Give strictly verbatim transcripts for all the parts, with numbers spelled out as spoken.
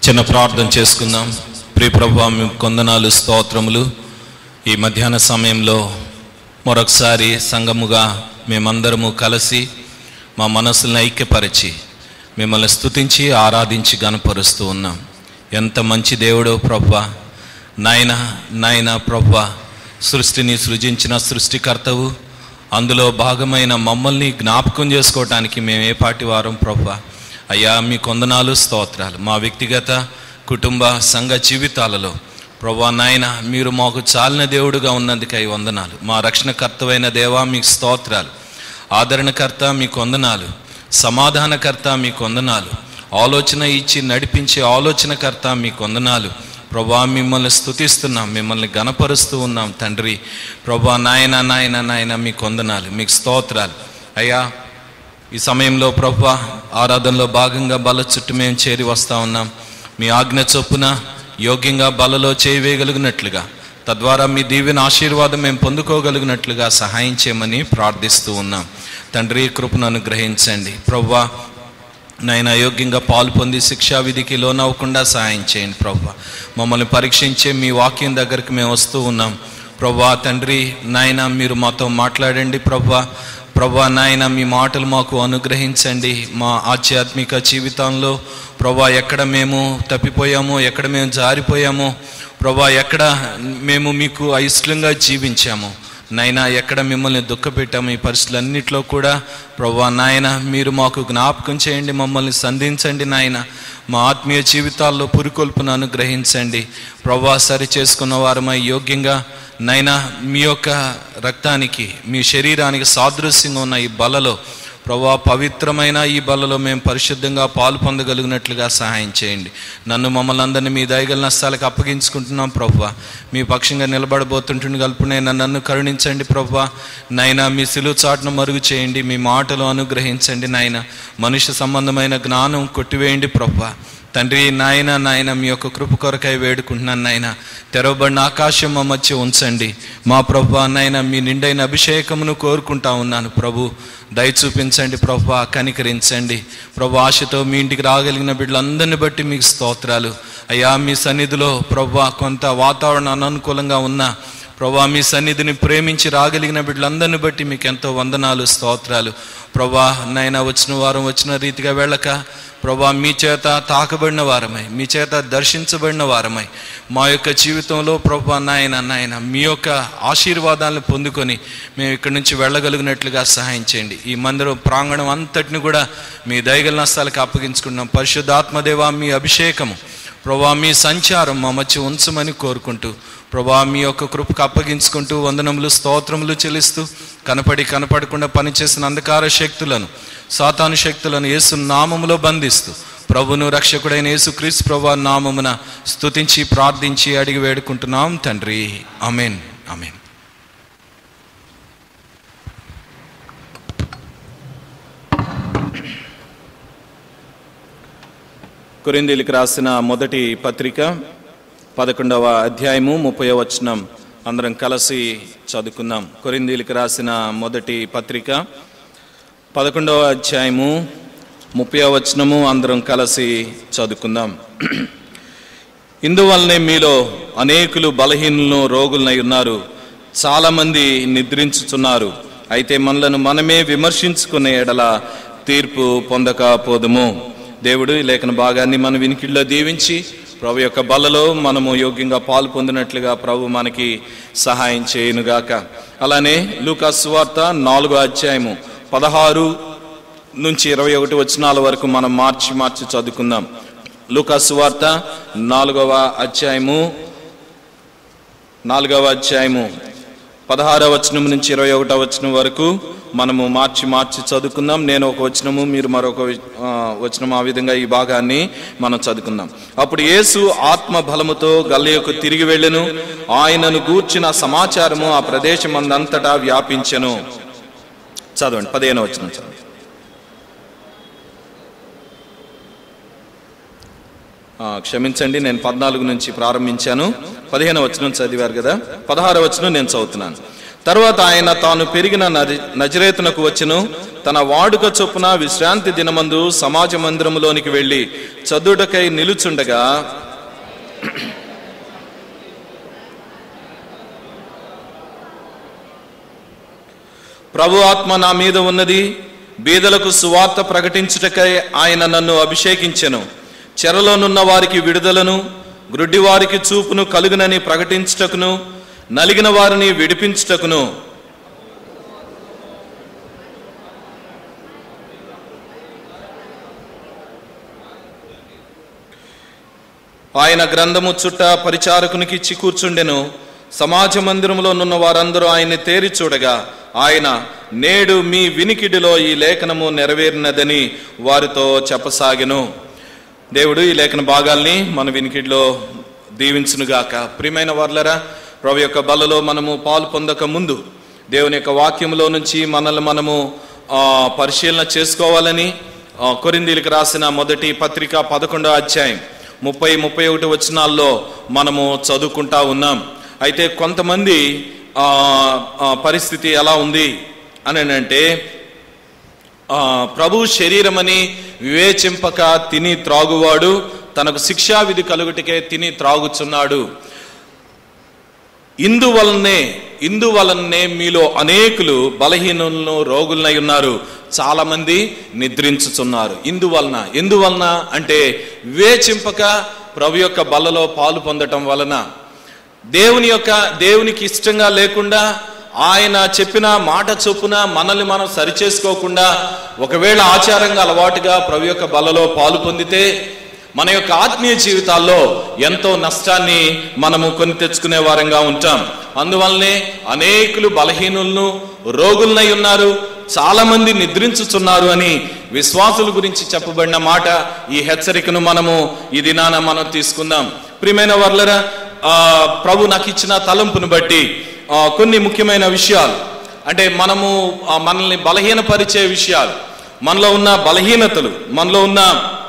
చిన్న ప్రార్థన చేసుకుందాం. ప్రియ ప్రభువా, మీకు వందనాలు, స్తోత్రములు. ఈ మధ్యాహ్న సమయంలో మరొకసారి సంఘముగా మేమందరము కలిసి మా మనసులను ఐక్యపరిచి మిమ్మల్ని స్తుతించి ఆరాధించి గణపరుస్తూ ఉన్నాం. ఎంత మంచి దేవుడో ప్రభువా. నాయన నాయన ప్రభువా, సృష్టిని సృజించిన సృష్టికర్తవు, అందులో భాగమైన మమ్మల్ని జ్ఞాపకం చేసుకోవటానికి మేము ఏ పాటి వారం ప్రభువా. అయ్యా, మీ వందనాలు, స్తోత్రాలు. మా వ్యక్తిగత కుటుంబ సంఘ జీవితాలలో ప్రభువా నాయన, మీరు మాకు చాలిన దేవుడుగా ఉన్నందుకై వందనాలు. మా రక్షణకర్తవైన దేవా, మీకు స్తోత్రాలు. ఆదరణకర్త మీకు వందనాలు. సమాధానకర్త మీకు వందనాలు. ఆలోచన ఇచ్చి నడిపించే ఆలోచనకర్త మీకు వందనాలు. ప్రభువా, మిమ్మల్ని స్తుతిస్తున్నాం, మిమ్మల్ని గణపరుస్తూ ఉన్నాం తండ్రి. ప్రభువా నాయన నాయన నాయన మీకు వందనాలు, మీకు స్తోత్రాలు. అయ్యా, ఈ సమయంలో ప్రభువా ఆరాధనలో భాగంగా బల చుట్టూ మేము చేరి వస్తూ ఉన్నాం. మీ ఆజ్ఞ చొప్పున యోగ్యంగా బలలో చేయవేయగలిగినట్లుగా, తద్వారా మీ దీవెన ఆశీర్వాదం మేము పొందుకోగలిగినట్లుగా సహాయం చేయమని ప్రార్థిస్తూ ఉన్నాం తండ్రి. కృపను అనుగ్రహించండి ప్రభువా. నాయన, యోగ్యంగా పాలు పొంది శిక్షా విధికి లోనవ్వకుండా సహాయం చేయండి ప్రభువా. మమ్మల్ని పరీక్షించే మీ వాక్యం దగ్గరికి మేము వస్తూ ఉన్నాం ప్రభువా. తండ్రి నాయన, మీరు మాతో మాట్లాడండి ప్రభువా. ప్రభువా నాయన, మీ మాటలు మాకు అనుగ్రహించండి. మా ఆధ్యాత్మిక జీవితంలో ప్రభువా ఎక్కడ మేము తప్పిపోయామో, ఎక్కడ మేము జారిపోయామో ప్రభువా, ఎక్కడ మేము మీకు అయిష్టంగా జీవించామో నాయన, ఎక్కడ మిమ్మల్ని దుఃఖపెట్టాము, ఈ పరిస్థితులన్నింటిలో కూడా ప్రభువా నాయన మీరు మాకు జ్ఞాపకం చేయండి, మమ్మల్ని సంధించండి నాయన. మా ఆత్మీయ జీవితాల్లో పురికొల్పును అనుగ్రహించండి ప్రభువా. సరి చేసుకున్న వారమై యోగ్యంగా నైనా మీ యొక్క రక్తానికి, మీ శరీరానికి సాదృశ్యంగా ఉన్న ఈ బలలో ప్రభువా, పవిత్రమైన ఈ బలలో మేము పరిశుద్ధంగా పాలు పొందగలిగినట్లుగా సహాయం చేయండి. నన్ను మమ్మల్ని అందరినీ మీ దయగల నష్టాలకు అప్పగించుకుంటున్నాం ప్రభువా. మీ పక్షంగా నిలబడబోతుంటుంది కలుపునే నన్ను కరుణించండి ప్రభువా. నైనా మీ సిలువ చాటును మరుగు చేయండి, మీ మాటలు అనుగ్రహించండి నాయన. మనుష్య సంబంధమైన జ్ఞానం కొట్టివేయండి ప్రభువా. తండ్రి నాయన నాయన, మీ యొక్క కృప కొరకై వేడుకుంటున్నాను నాయన. తెరవబడిన ఆకాశం మా మధ్య ఉంచండి మా ప్రభువా నాయన. మీ నిండైన అభిషేకమును కోరుకుంటా ఉన్నాను ప్రభు. దయ చూపించండి ప్రభువా, కనికరించండి ప్రభు. ఆశతో మీ ఇంటికి రాగలిగిన బిడ్డలందరిని బట్టి మీకు స్తోత్రాలు అయ్యా. మీ సన్నిధిలో ప్రభువా కొంత వాతావరణం అననుకూలంగా ఉన్నా ప్రభువా, మీ సన్నిధిని ప్రేమించి రాగలిగిన బిడ్డలందరిని బట్టి మీకు ఎంతో వందనాలు, స్తోత్రాలు ప్రభువా. నాయన, వచ్చిన వారం వచ్చిన రీతిగా వెళ్ళక ప్రభువా, మీ చేత తాకబడిన వారమై, మీ చేత దర్శించబడిన వారమై మా యొక్క జీవితంలో ప్రభువా నాయన నాయన మీ యొక్క ఆశీర్వాదాలను పొందుకొని మేము ఇక్కడి నుంచి వెళ్ళగలిగినట్లుగా సహాయం చేయండి. ఈ మందిరం ప్రాంగణం అంతటిని కూడా మీ దయగల నష్టాలకు అప్పగించుకుంటున్నాం. పరిశుద్ధాత్మదేవా, మీ అభిషేకము ప్రభువా, మీ సంచారం మా మధ్య ఉంచమని కోరుకుంటూ ప్రభువా, మీ యొక్క కృపకు అప్పగించుకుంటూ వందనములు, స్తోత్రములు చెల్లిస్తూ కనపడి కనపడకుండా పనిచేసిన అంధకార శక్తులను, సాతాను శక్తులను యేసు నామములో బంధిస్తూ ప్రభును రక్షకుడైన యేసు క్రీస్తు ప్రభువా నామమున స్తుతించి ప్రార్థించి అడిగి వేడుకుంటున్నాం తండ్రి. ఆమేన్, ఆమేన్. కొరింథీయులకు రాసిన మొదటి పత్రిక పదకొండవ అధ్యాయము ముప్పై వచనం అందరం కలిసి చదువుకుందాం. కొరింథీయులకు రాసిన మొదటి పత్రిక పదకొండవ అధ్యాయము ముప్పై వచనము అందరం కలిసి చదువుకుందాం. ఇందువల్లనే మీలో అనేకులు బలహీనులను, రోగులనై ఉన్నారు. చాలామంది నిద్రించుచున్నారు. అయితే మనలను మనమే విమర్శించుకునే ఎడల తీర్పు పొందకపోదుము. దేవుడు ఈ లేఖన భాగాన్ని మన వినికిడిలో దీవించి ప్రభు యొక్క బలలో మనము యోగ్యంగా పాలు పొందినట్లుగా ప్రభు మనకి సహాయం చేయునుగాక. అలానే లూకా సువార్త నాలుగో అధ్యాయము పదహారు నుంచి ఇరవై ఒకటి వచనాల వరకు మనం మార్చి మార్చి చదువుకుందాం. లూకా సువార్త నాలుగవ అధ్యాయము నాలుగవ అధ్యాయము పదహారవ వచనం నుంచి ఇరవై ఒకటవ వచనం వరకు మనము మార్చి మార్చి చదువుకుందాం. నేను ఒక వచనము, మీరు మరొక వచనం, ఆ విధంగా ఈ భాగాన్ని మనం చదువుకుందాం. అప్పుడు యేసు ఆత్మ బలముతో గలిలయకు తిరిగి వెళ్ళెను. ఆయనను గూర్చిన సమాచారము ఆ ప్రదేశం అందంతటా వ్యాపించెను. చదవండి, పదిహేను వచనం చదవండి. క్షమించండి, నేను పద్నాలుగు నుంచి ప్రారంభించాను. పదిహేను వచనం చదివారు కదా, పదహారు వచనం నేను చదువుతున్నాను. తరువాత ఆయన తాను పెరిగిన నజరేతునకు వచ్చెను. తన వాడుక చొప్పున విశ్రాంతి దినమందు సమాజ మందిరములోనికి వెళ్ళి చదువుటకై నిలుచుండగా ప్రభు ఆత్మ నా మీద ఉన్నది, బీదలకు సువార్త ప్రకటించుటకై ఆయన నన్ను అభిషేకించెను. చెరలోనున్న వారికి విడుదలను, గ్రుడ్డి వారికి చూపును కలుగునని ప్రకటించుటకును, నలిగిన వారిని విడిపించుటకును, ఆయన గ్రంథము చుట్ట పరిచారకునికి ఇచ్చి కూర్చుండెను. సమాజ మందిరంలో నున్న వారందరూ ఆయన్ని తేరి చూడగా ఆయన, నేడు మీ వినికిడిలో ఈ లేఖనము నెరవేరినదని వారితో చెప్పసాగెను. దేవుడు ఈ లేఖన భాగాల్ని మన వినికిడిలో దీవించునుగాక. ప్రియమైన వార్లరా, ప్రభు యొక్క బలలో మనము పాలు పొందక ముందు దేవుని యొక్క వాక్యంలో నుంచి మనల్ని మనము పరిశీలన చేసుకోవాలని కొరింథీయులకు రాసిన మొదటి పత్రిక పదకొండో అధ్యాయం ముప్పై ముప్పై ఒకటి వచనాల్లో మనము చదువుకుంటా ఉన్నాం. అయితే కొంతమంది పరిస్థితి ఎలా ఉంది అని అంటే, ప్రభు శరీరమని వివేచింపక తిని త్రాగువాడు తనకు శిక్షా విధి కలుగుటకే తిని త్రాగుచున్నాడు. ఇందువలనే ఇందువలనే మీలో అనేకులు బలహీనులను రోగులనై ఉన్నారు, చాలా మంది నిద్రించుచున్నారు. ఇందువలన ఎందువలన అంటే వివేచింపక ప్రభు యొక్క బలలో పాలు పొందటం వలన, దేవుని యొక్క దేవునికి ఇష్టంగా లేకుండా ఆయన చెప్పిన మాట చొప్పున మనల్ని మనం సరిచేసుకోకుండా ఒకవేళ ఆచారంగా అలవాటుగా ప్రభు యొక్క బలలో పాలు పొందితే మన యొక్క ఆత్మీయ జీవితాల్లో ఎంతో నష్టాన్ని మనము కొని తెచ్చుకునే వారంగా ఉంటాం. అందువల్లనే అనేకులు బలహీనులను రోగులనై ఉన్నారు, చాలా మంది నిద్రించుచున్నారు అని విశ్వాసుల గురించి చెప్పబడిన మాట, ఈ హెచ్చరికను మనము ఈ దినాన మనం తీసుకుందాం. ప్రియమైన వర్లరా, ఆ ప్రభు నాకు ఇచ్చిన తలంపును బట్టి కొన్ని ముఖ్యమైన విషయాలు, అంటే మనము మనల్ని బలహీనపరిచే విషయాలు, మనలో ఉన్న బలహీనతలు, మనలో ఉన్న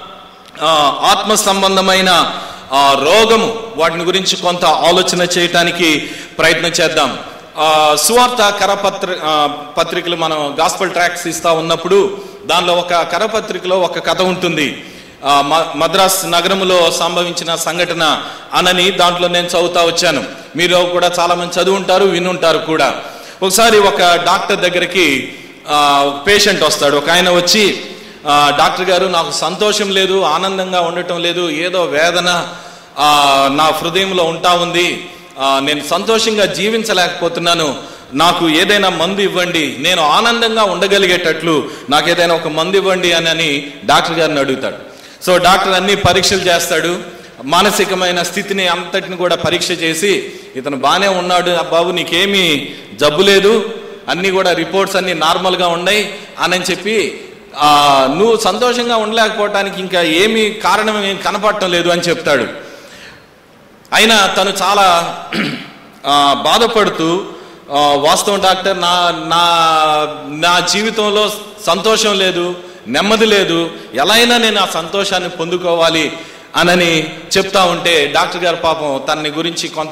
ఆత్మ సంబంధమైన రోగము, వాటిని గురించి కొంత ఆలోచన చేయటానికి ప్రయత్నం చేద్దాం. సువార్త కరపత్ర పత్రికలు మనం గాస్పల్ ట్రాక్ట్స్ ఇస్తా ఉన్నప్పుడు దానిలో ఒక కరపత్రికలో ఒక కథ ఉంటుంది. మద్రాస్ నగరంలో సంభవించిన సంఘటన అనని దాంట్లో నేను చదువుతా వచ్చాను. మీరు కూడా చాలా మంది చదువుంటారు, వినుంటారు కూడా. ఒకసారి ఒక డాక్టర్ దగ్గరికి పేషెంట్ వస్తాడు. ఒక ఆయన వచ్చి, డాక్టర్ గారు, నాకు సంతోషం లేదు, ఆనందంగా ఉండటం లేదు, ఏదో వేదన నా హృదయంలో ఉంటా ఉంది, నేను సంతోషంగా జీవించలేకపోతున్నాను, నాకు ఏదైనా మందు ఇవ్వండి, నేను ఆనందంగా ఉండగలిగేటట్లు నాకు ఏదైనా ఒక మందు ఇవ్వండి అని అని డాక్టర్ గారిని అడుగుతాడు. సో డాక్టర్ అన్ని పరీక్షలు చేస్తాడు, మానసికమైన స్థితిని అంతటిని కూడా పరీక్ష చేసి, ఇతను బాగానే ఉన్నాడు బాబు, నీకేమీ జబ్బు లేదు, అన్నీ కూడా రిపోర్ట్స్ అన్నీ నార్మల్గా ఉన్నాయి అని చెప్పి, నువ్వు సంతోషంగా ఉండలేకపోవటానికి ఇంకా ఏమీ కారణం ఏం కనపడటం లేదు అని చెప్తాడు. అయినా తను చాలా బాధపడుతూ, వాస్తవం డాక్టర్, నా నా నా జీవితంలో సంతోషం లేదు, నెమ్మది లేదు, ఎలా అయినా నేను ఆ సంతోషాన్ని పొందుకోవాలి అనని చెప్తా ఉంటే డాక్టర్ గారు పాపం తనని గురించి కొంత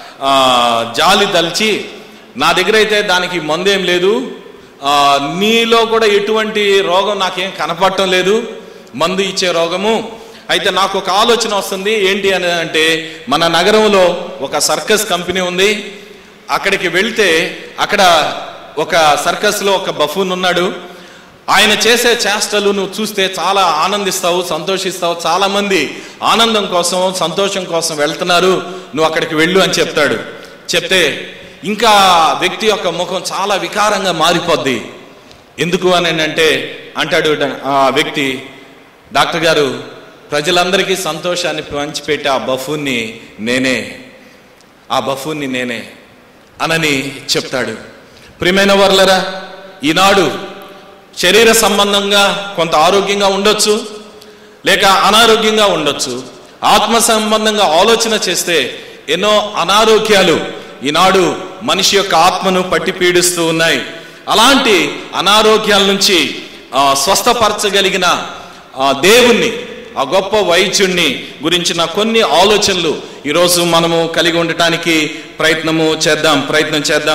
జాలి దల్చి, నా దగ్గర అయితే దానికి మందేం లేదు, నీలో కూడా ఎటువంటి రోగం నాకేం కనపడటం లేదు, మందు ఇచ్చే రోగము, అయితే నాకు ఒక ఆలోచన వస్తుంది. ఏంటి అని అంటే, మన నగరంలో ఒక సర్కస్ కంపెనీ ఉంది, అక్కడికి వెళ్తే అక్కడ ఒక సర్కస్లో ఒక బఫూన్ ఉన్నాడు, ఆయన చేసే చేష్టలు నువ్వు చూస్తే చాలా ఆనందిస్తావు, సంతోషిస్తావు, చాలా మంది ఆనందం కోసం సంతోషం కోసం వెళ్తున్నారు, నువ్వు అక్కడికి వెళ్ళు అని చెప్తాడు. చెప్తే ఇంకా వ్యక్తి యొక్క ముఖం చాలా వికారంగా మారిపోద్ది. ఎందుకు అని అంటే అంటాడు ఆ వ్యక్తి, డాక్టర్ గారు, ప్రజలందరికీ సంతోషాన్ని పంచిపెట్టే ఆ బఫూన్ని నేనే, ఆ బఫూన్ని నేనే అనని చెప్తాడు. ప్రియమైన వర్లరా, ఈనాడు శరీర సంబంధంగా కొంత ఆరోగ్యంగా ఉండొచ్చు, లేక అనారోగ్యంగా ఉండొచ్చు. ఆత్మ సంబంధంగా ఆలోచన చేస్తే ఎన్నో అనారోగ్యాలు ఈనాడు మనిషి యొక్క ఆత్మను పట్టి పీడిస్తూ ఉన్నాయి. అలాంటి అనారోగ్యాల నుంచి స్వస్థపరచగలిగిన దేవుణ్ణి, ఆ గొప్ప వైద్యుణ్ణి గురించిన కొన్ని ఆలోచనలు ఈరోజు మనము కలిగి ఉండటానికి ప్రయత్నము చేద్దాం ప్రయత్నం చేద్దాం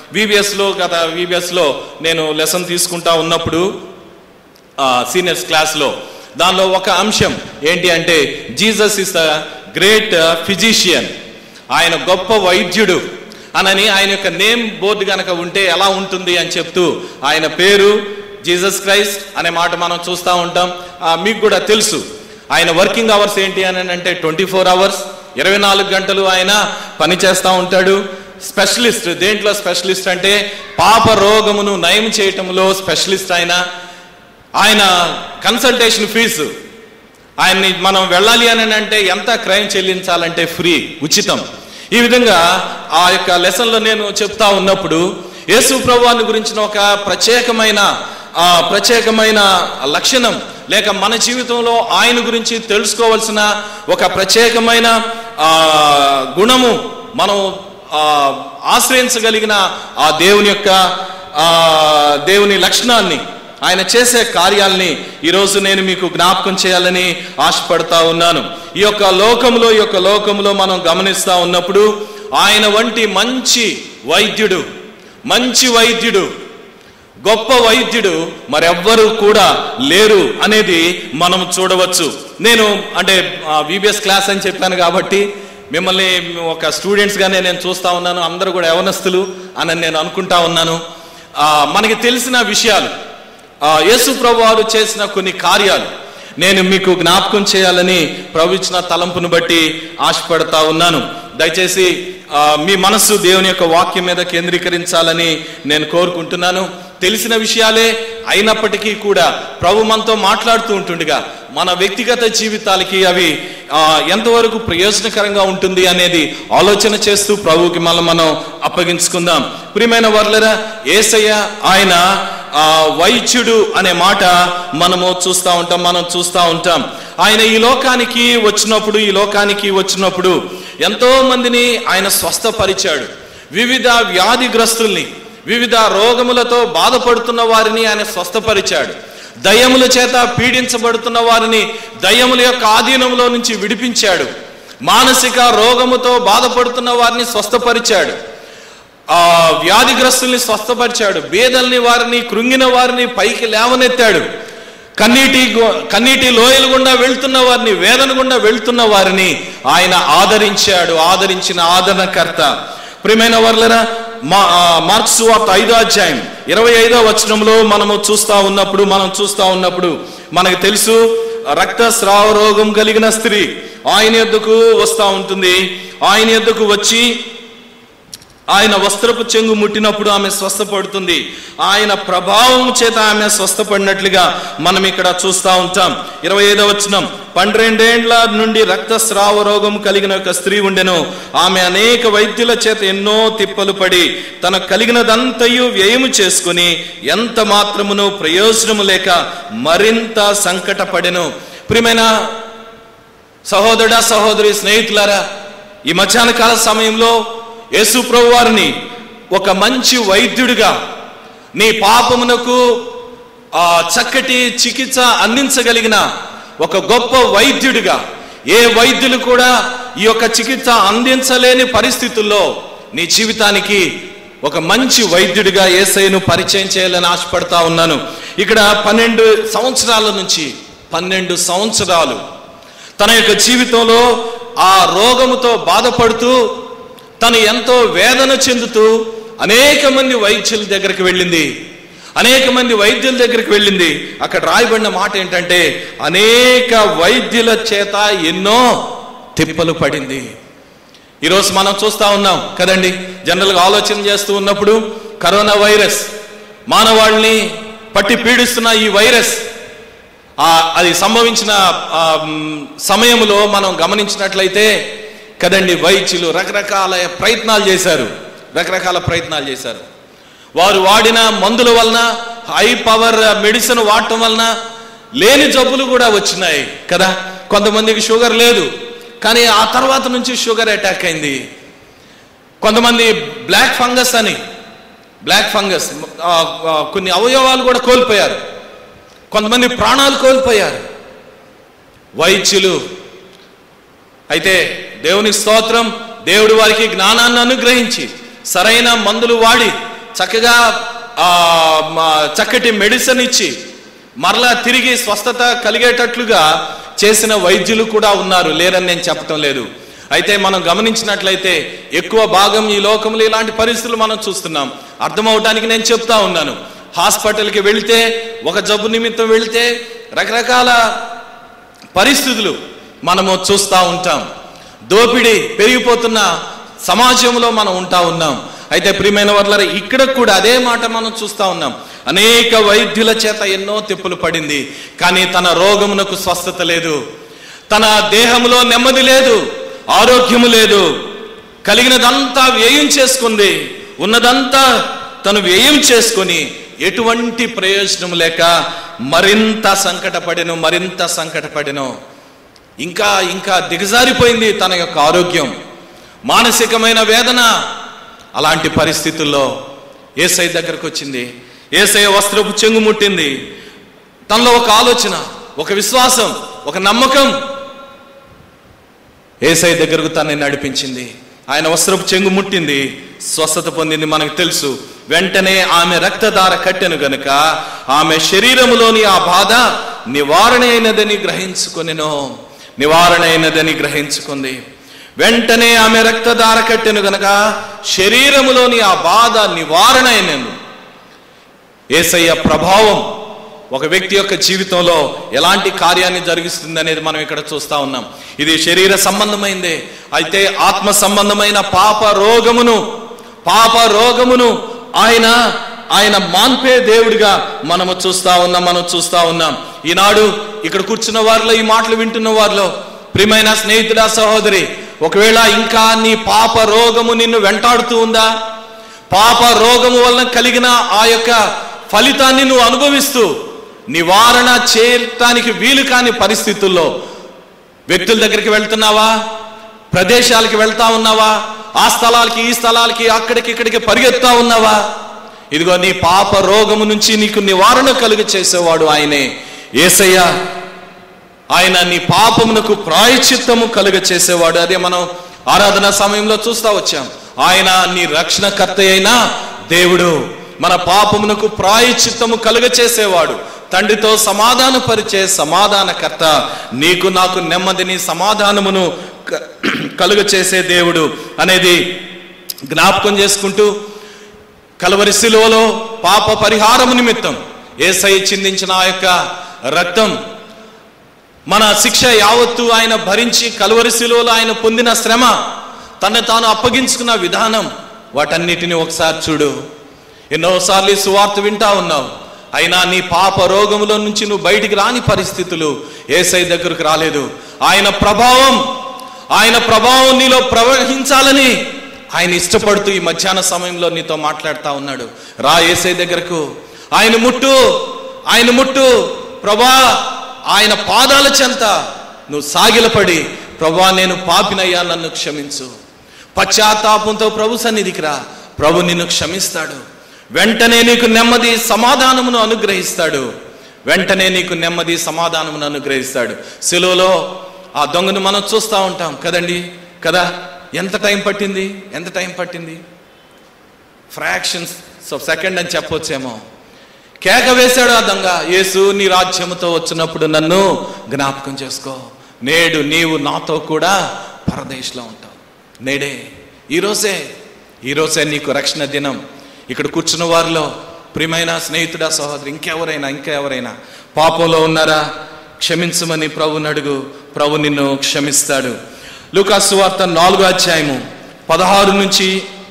విబిఎస్లో గత విబిఎస్లో నేను లెసన్ తీసుకుంటా ఉన్నప్పుడు సీనియర్స్ క్లాస్లో దానిలో ఒక అంశం ఏంటి అంటే Jesus is the great physician, ఆయన గొప్ప వైద్యుడు అనని ఆయన యొక్క నేమ్ బోర్డు కనుక ఉంటే ఎలా ఉంటుంది అని చెప్తూ ఆయన పేరు జీసస్ క్రైస్ట్ అనే మాట మనం చూస్తూ ఉంటాం. మీకు కూడా తెలుసు ఆయన వర్కింగ్ అవర్స్ ఏంటి అని అంటే ట్వంటీ ఫోర్ అవర్స్ ఇరవై నాలుగు గంటలు ఆయన పని చేస్తూ ఉంటాడు. స్పెషలిస్ట్ దేంట్లో స్పెషలిస్ట్ అంటే పాప రోగమును నయం చేయటంలో స్పెషలిస్ట్. ఆయన ఆయన కన్సల్టేషన్ ఫీజు ఆయన్ని మనం వెళ్ళాలి అని అంటే ఎంత క్రైమ్ చెల్లించాలంటే ఫ్రీ, ఉచితం. ఈ విధంగా ఆ యొక్క లెసన్లో నేను చెప్తా ఉన్నప్పుడు యేసు ప్రభువాని గురించిన ఒక ప్రత్యేకమైన ప్రత్యేకమైన లక్షణం లేక మన జీవితంలో ఆయన గురించి తెలుసుకోవాల్సిన ఒక ప్రత్యేకమైన గుణము మనం ఆశ్రయించగలిగిన ఆ దేవుని యొక్క దేవుని లక్షణాన్ని ఆయన చేసే కార్యాలని ఈరోజు నేను మీకు జ్ఞాపకం చేయాలని ఆశపడతా ఉన్నాను. ఈ యొక్క లోకంలో ఈ యొక్క లోకంలో మనం గమనిస్తూ ఉన్నప్పుడు ఆయన వంటి మంచి వైద్యుడు మంచి వైద్యుడు గొప్ప వైద్యుడు మరెవ్వరూ కూడా లేరు అనేది మనం చూడవచ్చు. నేను అంటే విబిఎస్ క్లాస్ అని చెప్పాను కాబట్టి మిమ్మల్ని ఒక స్టూడెంట్స్గానే నేను చూస్తూ ఉన్నాను, అందరూ కూడా యవనస్తులు అని నేను అనుకుంటా ఉన్నాను. మనకి తెలిసిన విషయాలు యేసు ప్రభువారు చేసిన కొన్ని కార్యాలు నేను మీకు జ్ఞాపకం చేయాలని ప్రభు ఇచ్చిన తలంపును బట్టి ఆశపడతా ఉన్నాను. దయచేసి మీ మనస్సు దేవుని యొక్క వాక్యం మీద కేంద్రీకరించాలని నేను కోరుకుంటున్నాను. తెలిసిన విషయాలే అయినప్పటికీ కూడా ప్రభు మనతో మాట్లాడుతూ ఉంటుండగా మన వ్యక్తిగత జీవితాలకి అవి ఎంతవరకు ప్రయోజనకరంగా ఉంటుంది అనేది ఆలోచన చేస్తూ ప్రభువుకి మళ్ళీ మనం అప్పగించుకుందాం. ప్రియమైన వర్లరా, యేసయ్య ఆయన వైద్యుడు అనే మాట మనము చూస్తూ ఉంటాం మనం చూస్తూ ఉంటాం ఆయన ఈ లోకానికి వచ్చినప్పుడు ఈ లోకానికి వచ్చినప్పుడు ఎంతో మందిని ఆయన స్వస్థపరిచాడు. వివిధ వ్యాధిగ్రస్తుల్ని వివిధ రోగములతో బాధపడుతున్న వారిని ఆయన స్వస్థపరిచాడు. దయ్యముల చేత పీడించబడుతున్న వారిని దయ్యముల యొక్క ఆధీనంలో నుంచి విడిపించాడు. మానసిక రోగముతో బాధపడుతున్న వారిని స్వస్థపరిచాడు. ఆ వ్యాధిగ్రస్తుల్ని స్వస్థపరిచాడు. బేదల్ని వారిని కృంగిన వారిని పైకి లేవనెత్తాడు. కన్నీటి కన్నీటి లోయలు గుండా వెళ్తున్న వారిని వేదన గుండా వెళ్తున్న వారిని ఆయన ఆదరించాడు. ఆదరించిన ఆదరణకర్త. ప్రియమైన వర్లరా, మా మార్క్స్ సువార్త ఐదో అధ్యాయం ఇరవై ఐదో వచనంలో మనము చూస్తా ఉన్నప్పుడు మనం చూస్తా ఉన్నప్పుడు మనకు తెలుసు రక్తస్రావ రోగం కలిగిన స్త్రీ ఆయన యొద్దకు వస్తూ ఉంటుంది. ఆయన యొద్దకు వచ్చి ఆయన వస్త్రపు చెంగు ముట్టినప్పుడు ఆమె స్వస్థపడుతుంది. ఆయన ప్రభావం చేత ఆమె స్వస్థపడినట్లుగా మనం ఇక్కడ చూస్తూ ఉంటాం. ఇరవై ఐదవ వచనం, పన్నెండేండ్ల నుండి రక్తస్రావ రోగం కలిగిన ఒక స్త్రీ ఉండెను. ఆమె అనేక వైద్యుల చేత ఎన్నో తిప్పలు పడి తన కలిగినదంతయు వ్యయము చేసుకుని ఎంత మాత్రమును ప్రయోజనము లేక మరింత సంకటపడెను. ప్రియమైన సహోదరుడా సహోదరి స్నేహితులారా, ఈ మధ్యాహ్న కాల సమయంలో యేసు ప్రభు వారిని ఒక మంచి వైద్యుడిగా నీ పాపమునకు ఆ చక్కటి చికిత్స అందించగలిగిన ఒక గొప్ప వైద్యుడిగా, ఏ వైద్యులు కూడా ఈ యొక్క చికిత్స అందించలేని పరిస్థితుల్లో నీ జీవితానికి ఒక మంచి వైద్యుడిగా యేసయ్యను పరిచయం చేయాలని ఆశపడతా ఉన్నాను. ఇక్కడ పన్నెండు సంవత్సరాల నుంచి పన్నెండు సంవత్సరాలు తన యొక్క జీవితంలో ఆ రోగముతో బాధపడుతూ తను ఎంతో వేదన చెందుతూ అనేక మంది వైద్యుల దగ్గరికి వెళ్ళింది. అనేక మంది వైద్యుల దగ్గరికి వెళ్ళింది. అక్కడ రాయబడిన మాట ఏంటంటే అనేక వైద్యుల చేత ఎన్నో తిప్పలు పడింది. ఈరోజు మనం చూస్తూ ఉన్నాం కదండి, జనరల్గా ఆలోచన చేస్తూ ఉన్నప్పుడు కరోనా వైరస్ మానవాళిని పట్టి పీడిస్తున్న ఈ వైరస్ అది సంభవించిన సమయంలో మనం గమనించినట్లయితే కదండి, వైద్యులు రకరకాల ప్రయత్నాలు చేశారు రకరకాల ప్రయత్నాలు చేశారు వారు వాడిన మందుల వలన, హై పవర్ మెడిసిన్ వాడటం వలన లేని జబ్బులు కూడా వచ్చినాయి కదా. కొంతమందికి షుగర్ లేదు, కానీ ఆ తర్వాత నుంచి షుగర్ అటాక్ అయింది. కొంతమంది బ్లాక్ ఫంగస్ అని బ్లాక్ ఫంగస్ కొన్ని అవయవాలు కూడా కోల్పోయారు. కొంతమంది ప్రాణాలు కోల్పోయారు వైద్యులు. అయితే దేవుని స్తోత్రం, దేవుడు వారికి జ్ఞానాన్ని అనుగ్రహించి సరైన మందులు వాడి చక్కగా చక్కటి మెడిసిన్ ఇచ్చి మరలా తిరిగి స్వస్థత కలిగేటట్లుగా చేసిన వైద్యులు కూడా ఉన్నారు, లేరని నేను చెప్పటం లేదు. అయితే మనం గమనించినట్లయితే ఎక్కువ భాగం ఈ లోకంలో ఇలాంటి పరిస్థితులు మనం చూస్తున్నాం. అర్థమవటానికి నేను చెప్తా ఉన్నాను, హాస్పిటల్కి వెళితే, ఒక జబ్బు నిమిత్తం వెళితే రకరకాల పరిస్థితులు మనము చూస్తూ ఉంటాం. దోపిడీ పెరిగిపోతున్న సమాజంలో మనం ఉంటా ఉన్నాం. అయితే ప్రియమైన వర్లారా, ఇక్కడ కూడా అదే మాట మనం చూస్తూ ఉన్నాం. అనేక వైద్యుల చేత ఎన్నో తిప్పులు పడింది, కానీ తన రోగమునకు స్వస్థత లేదు, తన దేహంలో నెమ్మది లేదు, ఆరోగ్యము లేదు. కలిగినదంతా వ్యయం చేసుకుంది, ఉన్నదంతా తను వ్యయం చేసుకొని ఎటువంటి ప్రయోజనం లేక మరింత సంకటపడెను మరింత సంకటపడెను ఇంకా ఇంకా దిగజారిపోయింది తన యొక్క ఆరోగ్యం, మానసికమైన వేదన. అలాంటి పరిస్థితుల్లో యేసయ్య దగ్గరకు వచ్చింది, యేసయ్య వస్త్రపు చెంగు ముట్టింది. తనలో ఒక ఆలోచన, ఒక విశ్వాసం, ఒక నమ్మకం యేసయ్య దగ్గరకు తనని నడిపించింది. ఆయన వస్త్రపు చెంగు ముట్టింది, స్వస్థత పొందింది. మనకు తెలుసు, వెంటనే ఆమె రక్తధార కట్టెను గనుక ఆమె శరీరములోని ఆ బాధ నివారణ అయినదని గ్రహించుకొనెను నివారణ అయినదని గ్రహించుకుంది. వెంటనే ఆమె రక్తధార కట్టెను గనక శరీరములోని ఆ బాధ నివారణ అయినను. యేసయ్య ప్రభావం ఒక వ్యక్తి యొక్క జీవితంలో ఎలాంటి కార్యాన్ని జరిగిస్తుంది అనేది మనం ఇక్కడ చూస్తా ఉన్నాం. ఇది శరీర సంబంధమైందే, అయితే ఆత్మ సంబంధమైన పాప రోగమును పాప రోగమును ఆయన ఆయన మాన్పే దేవుడిగా మనము చూస్తా ఉన్నాం మనం చూస్తా ఉన్నాం ఈనాడు ఇక్కడ కూర్చున్న వారిలో, ఈ మాటలు వింటున్న వారిలో, ప్రియమైన స్నేహితుడా, సహోదరి, ఒకవేళ ఇంకా నీ పాప రోగము నిన్ను వెంటాడుతూ ఉందా, పాప రోగము వలన కలిగిన ఆ యొక్క ఫలితాన్ని నువ్వు అనుభవిస్తూ నివారణ చేయటానికి వీలు కాని పరిస్థితుల్లో వ్యక్తుల దగ్గరికి వెళ్తున్నావా, ప్రదేశాలకి వెళ్తా ఉన్నావా, ఆ స్థలాలకి ఈ స్థలాలకి అక్కడికి ఇక్కడికి పరిగెత్తా ఉన్నావా, ఇదిగో నీ పాప రోగము నుంచి నీకు నివారణ కలుగ చేసేవాడు ఆయనే యేసయ్య. ఆయన నీ పాపమునకు ప్రాయశ్చిత్తము కలుగ చేసేవాడు. అదే మనం ఆరాధన సమయంలో చూస్తా వచ్చాం. ఆయన నీ రక్షణకర్త అయిన దేవుడు, మన పాపమునకు ప్రాయశ్చిత్తము కలుగ చేసేవాడు, తండ్రితో సమాధాన పరిచే సమాధానకర్త, నీకు నాకు నెమ్మదిని సమాధానమును కలుగ చేసే దేవుడు అనేది జ్ఞాపకం చేసుకుంటూ, కల్వరి శిలువలో పాప పరిహారము నిమిత్తం యేసయ్య చిందించిన ఆ యొక్క రక్తం, మన శిక్ష యావత్తు ఆయన భరించి కల్వరి శిలువలో ఆయన పొందిన శ్రమ, తను తాను అప్పగించుకున్న విధానం, వాటన్నిటిని ఒకసారి చూడు. ఎన్నోసార్లు సువార్త వింటా ఉన్నావు, అయినా నీ పాప రోగములో నుంచి నువ్వు బయటికి రాని పరిస్థితులు యేసయ్య దగ్గరకు రాలేదు. ఆయన ప్రభావం ఆయన ప్రభావం నీలో ప్రవహించాలని ఆయన ఇష్టపడుతూ ఈ మధ్యాహ్న సమయంలో నీతో మాట్లాడుతూ ఉన్నాడు. రా యేసయ్య దగ్గరకు, ఆయన ముట్టు ఆయన ముట్టు ప్రభా, ఆయన పాదాల చెంత నువ్వు సాగిలపడి, ప్రభా నేను పాపినయ్యా, నన్ను క్షమించు. పశ్చాత్తాపంతో ప్రభు సన్నిధికి రా, ప్రభు నిన్ను క్షమిస్తాడు. వెంటనే నీకు నెమ్మది సమాధానమును అనుగ్రహిస్తాడు. వెంటనే నీకు నెమ్మది సమాధానమును అనుగ్రహిస్తాడు. శిలువలో ఆ దొంగను మనం చూస్తూ ఉంటాం కదండి కదా. ఎంత టైం పట్టింది ఎంత టైం పట్టింది ఫ్రాక్షన్స్ ఆఫ్ సెకండ్ అని చెప్పొచ్చేమో. కేక వేశాడు ఆ దొంగ, యేసు నీ రాజ్యముతో వచ్చినప్పుడు నన్ను జ్ఞాపకం చేసుకో, నేడు నీవు నాతో కూడా పరదేశంలో ఉంటావు. నేడే, ఈరోజే ఈరోజే నీకు రక్షణ దినం. ఇక్కడ కూర్చున్న వారిలో ప్రియమైన స్నేహితుడా, సహోదరి, ఇంకెవరైనా ఇంకెవరైనా పాపంలో ఉన్నారా, క్షమించమని ప్రభుని అడుగు, ప్రభు నిన్ను క్షమిస్తాడు. లూకాసు సువార్త నాలుగో అధ్యాయము పదహారు నుంచి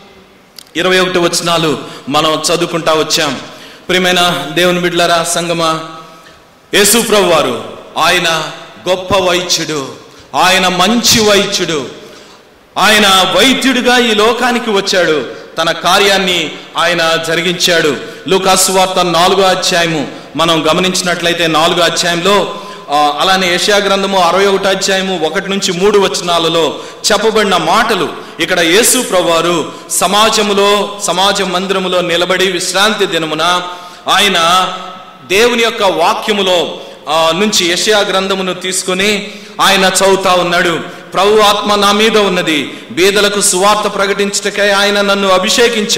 ఇరవై ఒకటి వచనాలు మనం చదువుకుంటా వచ్చాం. ప్రియమైన దేవుని బిడ్డలారా, సంగమా, యేసు ప్రభు వారు ఆయన గొప్ప వైద్యుడు, ఆయన మంచి వైద్యుడు, ఆయన వైద్యుడిగా ఈ లోకానికి వచ్చాడు, తన కార్యాన్ని ఆయన జరిగించాడు. లూకాసు సువార్త నాలుగో అధ్యాయము మనం గమనించినట్లయితే నాలుగో అధ్యాయంలో, అలానే యెషయా గ్రంథము అరవై ఒకటో అధ్యాయము ఒకటి నుంచి మూడు వచనాలలో చెప్పబడిన మాటలు ఇక్కడ యేసు ప్రభువారు సమాజములో సమాజ మందిరములో నిలబడి విశ్రాంతి దినమున ఆయన దేవుని యొక్క వాక్యములో నుంచి యెషయా గ్రంథమును తీసుకొని ఆయన చదువుతా ఉన్నాడు. ప్రభు ఆత్మ నా మీద ఉన్నది, బీదలకు సువార్త ప్రకటించుటకై ఆయన నన్ను అభిషేకించెను,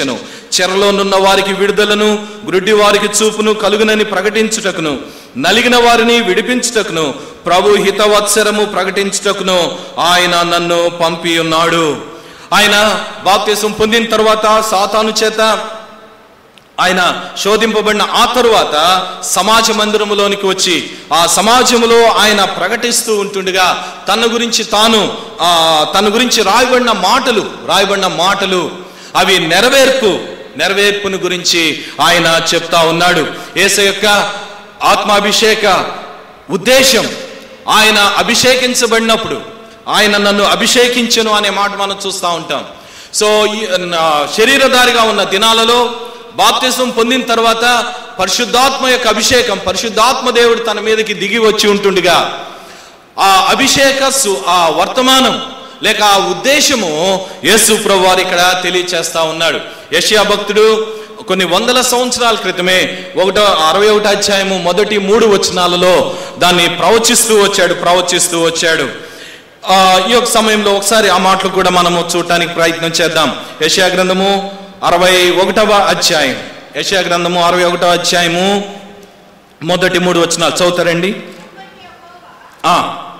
చెరలోనున్న వారికి విడుదలను, గ్రుడ్డి వారికి చూపును కలుగునని ప్రకటించుటకును, నలిగిన వారిని విడిపించుటకును, ప్రభు హితవత్సరము ప్రకటించుటకును ఆయన నన్ను పంపి ఉన్నాడు. ఆయన బాప్తిసం పొందిన తర్వాత సాతాను చేత ఆయన శోధింపబడిన ఆ తరువాత సమాజ మందిరములోనికి వచ్చి ఆ సమాజములో ఆయన ప్రకటిస్తూ ఉంటుండగా తన గురించి తాను ఆ తన గురించి రాయబడిన మాటలు రాయబడిన మాటలు అవి నెరవేర్పు నెరవేర్పును గురించి ఆయన చెప్తా ఉన్నాడు. యేసు యొక్క ఆత్మాభిషేక ఉద్దేశం, ఆయన అభిషేకించబడినప్పుడు ఆయన నన్ను అభిషేకించెను అనే మాట మనం చూస్తూ ఉంటాం. సో ఈ శరీరధారిగా ఉన్న దినాలలో బాప్తిసం పొందిన తర్వాత పరిశుద్ధాత్మ యొక్క అభిషేకం, పరిశుద్ధాత్మ దేవుడు తన మీదకి దిగి వచ్చి ఉంటుండగా ఆ అభిషేక ఆ వర్తమానం లేక ఆ ఉద్దేశము యేసు ప్రభువు వారు ఇక్కడ తెలియచేస్తా ఉన్నాడు. యెషయా భక్తుడు కొన్ని వందల సంవత్సరాల క్రితమే ఒకటో అరవై ఒకటో అధ్యాయము మొదటి మూడు వచనాలలో దాన్ని ప్రవచిస్తూ వచ్చాడు ప్రవచిస్తూ వచ్చాడు ఆ ఈ యొక్క సమయంలో ఒకసారి ఆ మాటలు కూడా మనము చూడటానికి ప్రయత్నం చేద్దాం. యెషయా గ్రంథము అరవై ఒకటవ అధ్యాయం యెషయా గ్రంథము అరవై ఒకటవ అధ్యాయము మొదటి మూడు వచనాలు చదువుతారండి. ఆ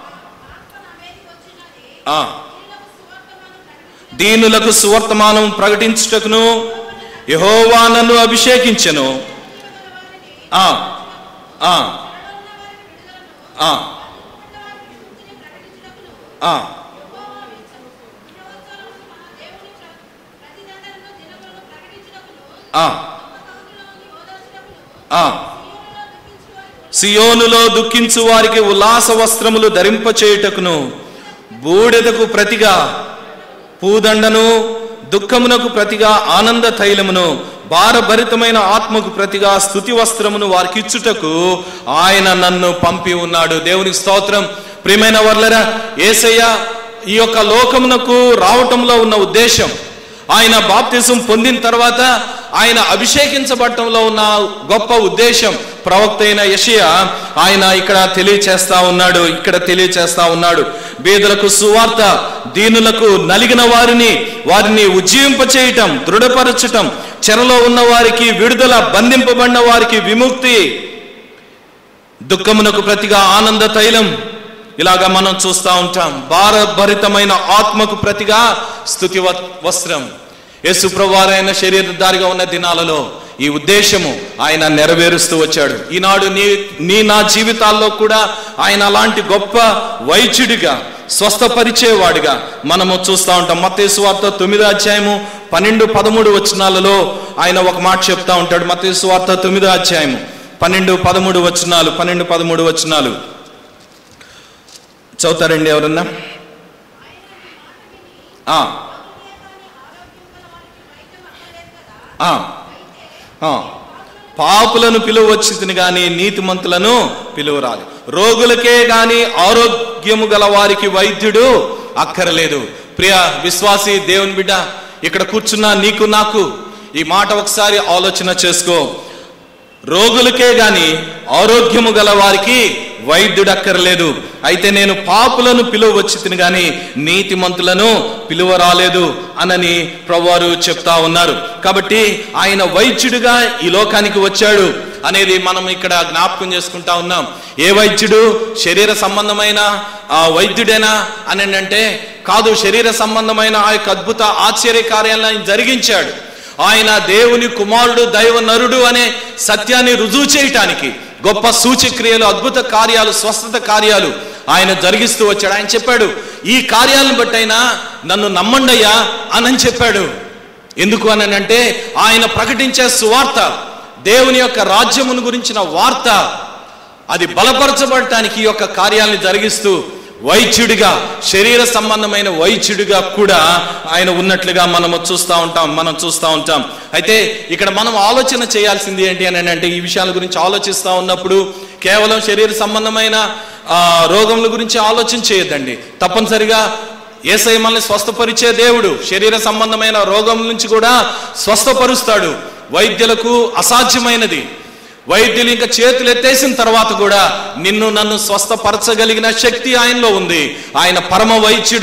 ఆ దీనులకు సువర్తమానం ప్రకటించుటకును యెహోవా నన్ను అభిషేకించెను. ఆ ఆ ఆ ఆ సియోనులో దుఃఖించు వారికి ఉల్లాస వస్త్రములు ధరింపచేయుటకును, బూడిదకు ప్రతిగా పూదండను, దుఃఖమునకు ప్రతిగా ఆనంద తైలమును, భారభరితమైన ఆత్మకు ప్రతిగా స్తుతి వస్త్రమును వారికి ఇచ్చుటకు ఆయన నన్ను పంపి ఉన్నాడు. దేవునికి స్తోత్రం. ప్రియమైన వర్లరా, యేసయ్య ఈ యొక్క లోకమునకు రావటంలో ఉన్న ఉద్దేశం, ఆయన బాప్తిసం పొందిన తర్వాత ఆయన అభిషేకించబడటంలో ఉన్న గొప్ప ఉద్దేశం ప్రవక్త అయిన యెషయా ఆయన ఇక్కడ తెలియచేస్తా ఉన్నాడు ఇక్కడ తెలియచేస్తా ఉన్నాడు బీదలకు సువార్త, దీనులకు నలిగిన వారిని వారిని ఉజ్జీవింపచేయటం, దృఢపరచటం, చెరలో ఉన్న వారికి విడుదల, బంధింపబడిన వారికి విముక్తి, దుఃఖమునకు ప్రతిగా ఆనంద తైలం, ఇలాగా మనం చూస్తూ ఉంటాం. భారభరితమైన ఆత్మకు ప్రతిగా స్తుతి వస్త్రం. యేసు ప్రభువారైన శరీరధారిగా ఉన్న దినాలలో ఈ ఉద్దేశము ఆయన నెరవేరుస్తూ వచ్చాడు. ఈనాడు నీ నీ నా జీవితాల్లో కూడా ఆయన అలాంటి గొప్ప వైద్యుడిగా, స్వస్థపరిచేవాడిగా మనము చూస్తూ ఉంటాం. మత్తయి సువార్త తొమ్మిదో అధ్యాయము పన్నెండు పదమూడు వచనాలలో ఆయన ఒక మాట చెప్తా ఉంటాడు. మత్తయి సువార్త తొమ్మిదో అధ్యాయము పన్నెండు పదమూడు వచనాలు పన్నెండు పదమూడు వచనాలు చదువుతారండి ఎవరన్నా? పాపులను పిలువ వచ్చింది కానీ నీతిమంతులను పిలువరాలి, రోగులకే గాని ఆరోగ్యము గల వారికి వైద్యుడు అక్కరలేదు. ప్రియ విశ్వాసి దేవుని బిడ్డ, ఇక్కడ కూర్చున్న నీకు నాకు ఈ మాట ఒకసారి ఆలోచన చేసుకో. రోగులకే గాని ఆరోగ్యము గల వారికి వైద్యుడు అక్కర్లేదు. అయితే నేను పాపులను పిలువ వచ్చి గాని నీతిమంతులను పిలువ రాలేదు అనని ప్రభువారు చెప్తా ఉన్నారు. కాబట్టి ఆయన వైద్యుడిగా ఈ లోకానికి వచ్చాడు అనేది మనం ఇక్కడ జ్ఞాపకం చేసుకుంటా ఉన్నాం. ఏ వైద్యుడు? శరీర సంబంధమైన ఆ వైద్యుడేనా అని అంటే కాదు. శరీర సంబంధమైన ఆ యొక్క అద్భుత ఆశ్చర్య కార్యాలను జరిగించాడు. ఆయన దేవుని కుమారుడు, దైవ నరుడు అనే సత్యాన్ని రుజువు చేయటానికి గొప్ప సూచక్రియలు, అద్భుత కార్యాలు, స్వస్థత కార్యాలు ఆయన జరిగిస్తూ వచ్చాడు. ఆయన చెప్పాడు, ఈ కార్యాలను బట్టి అయినా నన్ను నమ్మండయ్యా అని చెప్పాడు. ఎందుకు అని అంటే ఆయన ప్రకటించే సువార్త, దేవుని యొక్క రాజ్యమును గురించిన వార్త, అది బలపరచబడటానికి ఈ యొక్క కార్యాలను జరిగిస్తూ వైద్యుడిగా, శరీర సంబంధమైన వైద్యుడిగా కూడా ఆయన ఉన్నట్లుగా మనము చూస్తూ ఉంటాం మనం చూస్తూ ఉంటాం అయితే ఇక్కడ మనం ఆలోచన చేయాల్సింది ఏంటి అని అంటే, ఈ విషయాల గురించి ఆలోచిస్తూ ఉన్నప్పుడు కేవలం శరీర సంబంధమైన ఆ రోగముల గురించి ఆలోచన చేయొద్దండి. తప్పనిసరిగా యేసయ్య మనల్ని స్వస్థపరిచే దేవుడు. శరీర సంబంధమైన రోగం నుంచి కూడా స్వస్థపరుస్తాడు. వైద్యులకు అసాధ్యమైనది, వైద్యులు ఇంకా చేతులు ఎత్తేసిన తర్వాత కూడా నిన్ను నన్ను స్వస్థపరచగలిగిన శక్తి ఆయనలో ఉంది. ఆయన పరమ వైద్యుడు,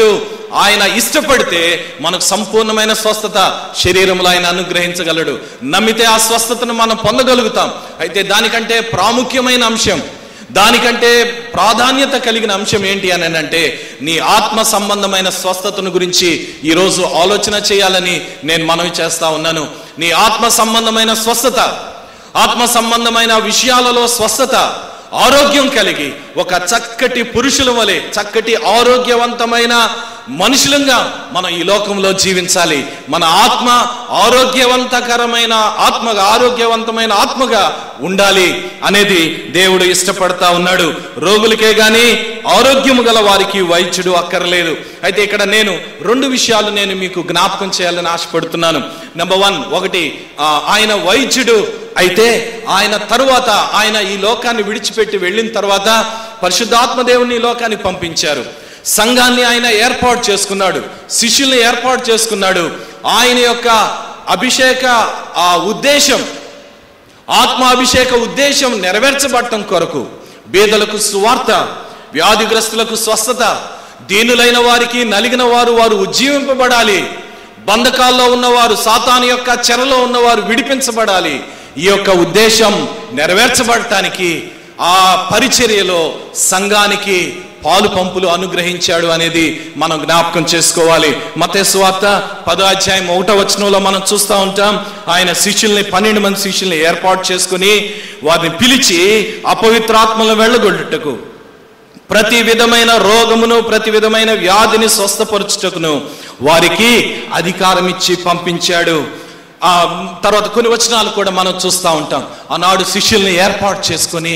ఆయన ఇష్టపడితే మనకు సంపూర్ణమైన స్వస్థత శరీరంలో ఆయన అనుగ్రహించగలడు. నమ్మితే ఆ స్వస్థతను మనం పొందగలుగుతాం. అయితే దానికంటే ప్రాముఖ్యమైన అంశం, దానికంటే ప్రాధాన్యత కలిగిన అంశం ఏంటి అని అంటే నీ ఆత్మ సంబంధమైన స్వస్థతను గురించి ఈరోజు ఆలోచన చేయాలని నేను మనవి చేస్తా ఉన్నాను. నీ ఆత్మ సంబంధమైన స్వస్థత, ఆత్మ సంబంధమైన విషయాలలో స్వస్థత, ఆరోగ్యం కలిగి ఒక చక్కటి పురుషుల వలె చక్కటి ఆరోగ్యవంతమైన మనుషులంగా మనం ఈ లోకంలో జీవించాలి. మన ఆత్మ ఆరోగ్యవంతకరమైన ఆత్మగా ఆరోగ్యవంతమైన ఆత్మగా ఉండాలి అనేది దేవుడు ఇష్టపడతా ఉన్నాడు. రోగులకే గాని ఆరోగ్యము గల వారికి వైద్యుడు అక్కర్లేదు. అయితే ఇక్కడ నేను రెండు విషయాలు నేను మీకు జ్ఞాపకం చేయాలని ఆశపడుతున్నాను. నెంబర్ వన్, ఒకటి ఆయన వైద్యుడు అయితే ఆయన తరువాత ఆయన ఈ లోకాన్ని విడిచిపెట్టి వెళ్ళిన తర్వాత పరిశుద్ధాత్మ దేవుని ఈ లోకానికి పంపించారు. సంఘాన్ని ఆయన ఏర్పాటు చేసుకున్నాడు, శిష్యుల్ని ఏర్పాటు చేసుకున్నాడు. ఆయన యొక్క అభిషేక ఆ ఉద్దేశం, ఆత్మాభిషేక ఉద్దేశం నెరవేర్చబడటం కొరకు బీదలకు సువార్త, వ్యాధిగ్రస్తులకు స్వస్థత, దీనులైన వారికి నలిగిన వారు వారు ఉజ్జీవింపబడాలి, బంధకాల్లో ఉన్నవారు సాతాను యొక్క చెరలో ఉన్నవారు విడిపించబడాలి. ఈ యొక్క ఉద్దేశం నెరవేర్చబడటానికి ఆ పరిచర్యలో సంఘానికి పాలు పంపులు అనుగ్రహించాడు అనేది మనం జ్ఞాపకం చేసుకోవాలి. మత్తయి సువార్త పదో అధ్యాయం ఒకటో వచనంలో మనం చూస్తూ ఉంటాం. ఆయన శిష్యుల్ని పన్నెండు మంది శిష్యుల్ని ఏర్పాటు చేసుకుని వారిని పిలిచి అపవిత్రాత్మలను వెళ్ళగొట్టుటకు, ప్రతి విధమైన రోగమును ప్రతి విధమైన వ్యాధిని స్వస్థపరచుటకును వారికి అధికారం ఇచ్చి పంపించాడు. ఆ తర్వాత కొన్ని వచనాలు కూడా మనం చూస్తూ ఉంటాం. ఆనాడు శిష్యుల్ని ఏర్పాటు చేసుకొని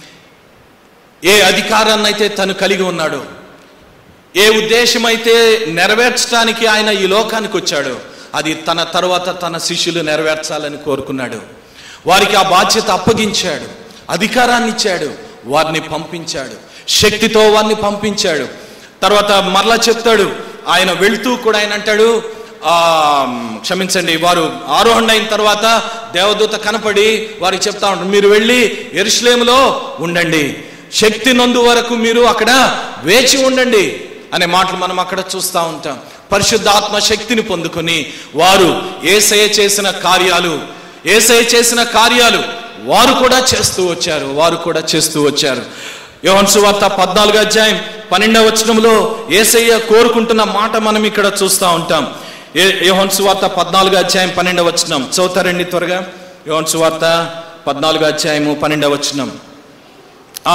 ఏ అధికారాన్ని అయితే తను కలిగి ఉన్నాడు, ఏ ఉద్దేశం అయితే నెరవేర్చడానికి ఆయన ఈ లోకానికి వచ్చాడు, అది తన తర్వాత తన శిష్యులు నెరవేర్చాలని కోరుకున్నాడు. వారికి ఆ బాధ్యత అప్పగించాడు, అధికారాన్ని ఇచ్చాడు, వారిని పంపించాడు, శక్తితో వారిని పంపించాడు. తర్వాత మరలా చెప్తాడు, ఆయన వెళ్తూ కూడా ఆయన అంటాడు, ఆ క్షమించండి వారు ఆరోహణ అయిన తర్వాత దేవదూత కనపడి వారికి చెప్తా ఉంటాడు, మీరు వెళ్ళి యెరూషలేములో ఉండండి, శక్తి నందు వరకు మీరు అక్కడ వేచి ఉండండి అనే మాటలు మనం అక్కడ చూస్తూ ఉంటాం. పరిశుద్ధాత్మ శక్తిని పొందుకొని వారు యేసయ్య చేసిన కార్యాలు యేసయ్య చేసిన కార్యాలు వారు కూడా చేస్తూ వచ్చారు వారు కూడా చేస్తూ వచ్చారు యోహాను సువార్త పద్నాలుగో అధ్యాయం పన్నెండవ వచనంలో యేసయ్య కోరుకుంటున్న మాట మనం ఇక్కడ చూస్తూ ఉంటాం. యోహాను సువార్త పద్నాలుగో అధ్యాయం పన్నెండవ వచనం చదువుతారండి త్వరగా. యోహాను సువార్త పద్నాలుగో అధ్యాయము పన్నెండవ వచనం. ఆ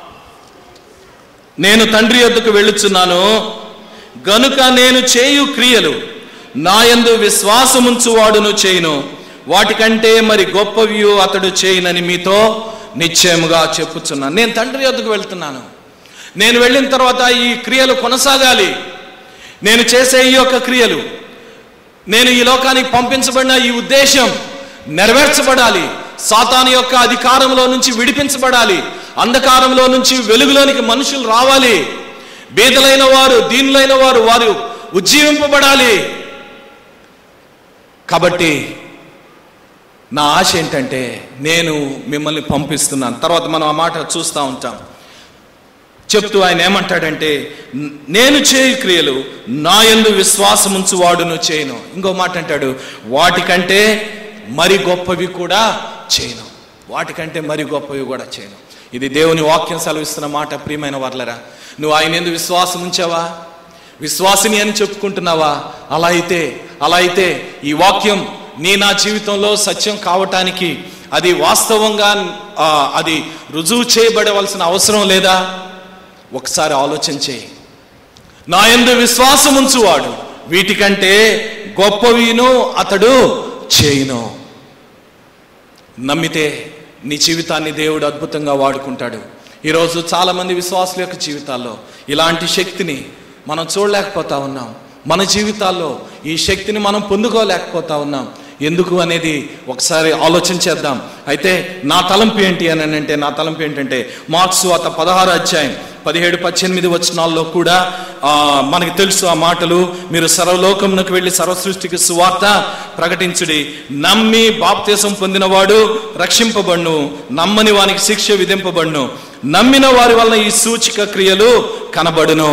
నేను తండ్రి యొద్దకు వెళ్ళుచున్నాను గనుక నేను చేయు క్రియలు నాయందు విశ్వాసముంచువాడును చేయును, వాటికంటే మరి గొప్పవి అతడు చేయునని మీతో నిశ్చయముగా చెప్పుచున్నాను. నేను తండ్రి యొద్దకు వెళ్తున్నాను, నేను వెళ్ళిన తర్వాత ఈ క్రియలు కొనసాగాలి. నేను చేసే ఈ యొక్క క్రియలు, నేను ఈ లోకానికి పంపించబడిన ఈ ఉద్దేశం నెరవేర్చబడాలి. సాతాను యొక్క అధికారంలో నుంచి విడిపించబడాలి, అంధకారంలో నుంచి వెలుగులోనికి మనుషులు రావాలి, బీదలైన వారు దీనులైన వారు వారు ఉజ్జీవింపబడాలి. కాబట్టి నా ఆశ ఏంటంటే నేను మిమ్మల్ని పంపిస్తున్నాను. తర్వాత మనం ఆ మాట చూస్తూ ఉంటాం. చెప్తూ ఆయన ఏమంటాడంటే నేను చేయు క్రియలు నా యందు విశ్వాసముంచు వాడును చేయను. ఇంకో మాట అంటాడు వాటికంటే మరి గొప్పవి కూడా చేయను, వాటికంటే మరి గొప్పవి కూడా చేయను. ఇది దేవుని వాక్యం సెలవిస్తున్న మాట. ప్రియమైన వర్లరా, నువ్వు ఆయన యందు విశ్వాసం ఉంచావా? విశ్వాసిని అని చెప్పుకుంటున్నావా? అలా అయితే అలా అయితే ఈ వాక్యం నీ నా జీవితంలో సత్యం కావటానికి అది వాస్తవంగా అది రుజువు చేయబడవలసిన అవసరం లేదా? ఒకసారి ఆలోచన చేయి. నా యందు విశ్వాసం ఉంచువాడు వీటికంటే గొప్పవిను అతడు చేయును. నమ్మితే నీ జీవితాన్ని దేవుడు అద్భుతంగా వాడుకుంటాడు. ఈరోజు చాలామంది విశ్వాసుల యొక్క జీవితాల్లో ఇలాంటి శక్తిని మనం చూడలేకపోతా ఉన్నాం. మన జీవితాల్లో ఈ శక్తిని మనం పొందుకోలేకపోతా ఉన్నాం. ఎందుకు అనేది ఒకసారి ఆలోచన చేద్దాం. అయితే నా తలంపు ఏంటి అని అంటే నా తలంపు ఏంటంటే మార్క్స్ సువార్త పదహారు అధ్యాయం పదిహేడు పద్దెనిమిది వచనాల్లో కూడా ఆ మనకి తెలుసు ఆ మాటలు. మీరు సర్వలోకమునకు వెళ్ళి సర్వసృష్టికి సువార్త ప్రకటించుడి, నమ్మి బాప్తిసం పొందినవాడు రక్షింపబడును, నమ్మని వానికి శిక్ష విధింపబడును, నమ్మిన వారి వలన ఈ సూచిక క్రియలు కనబడును.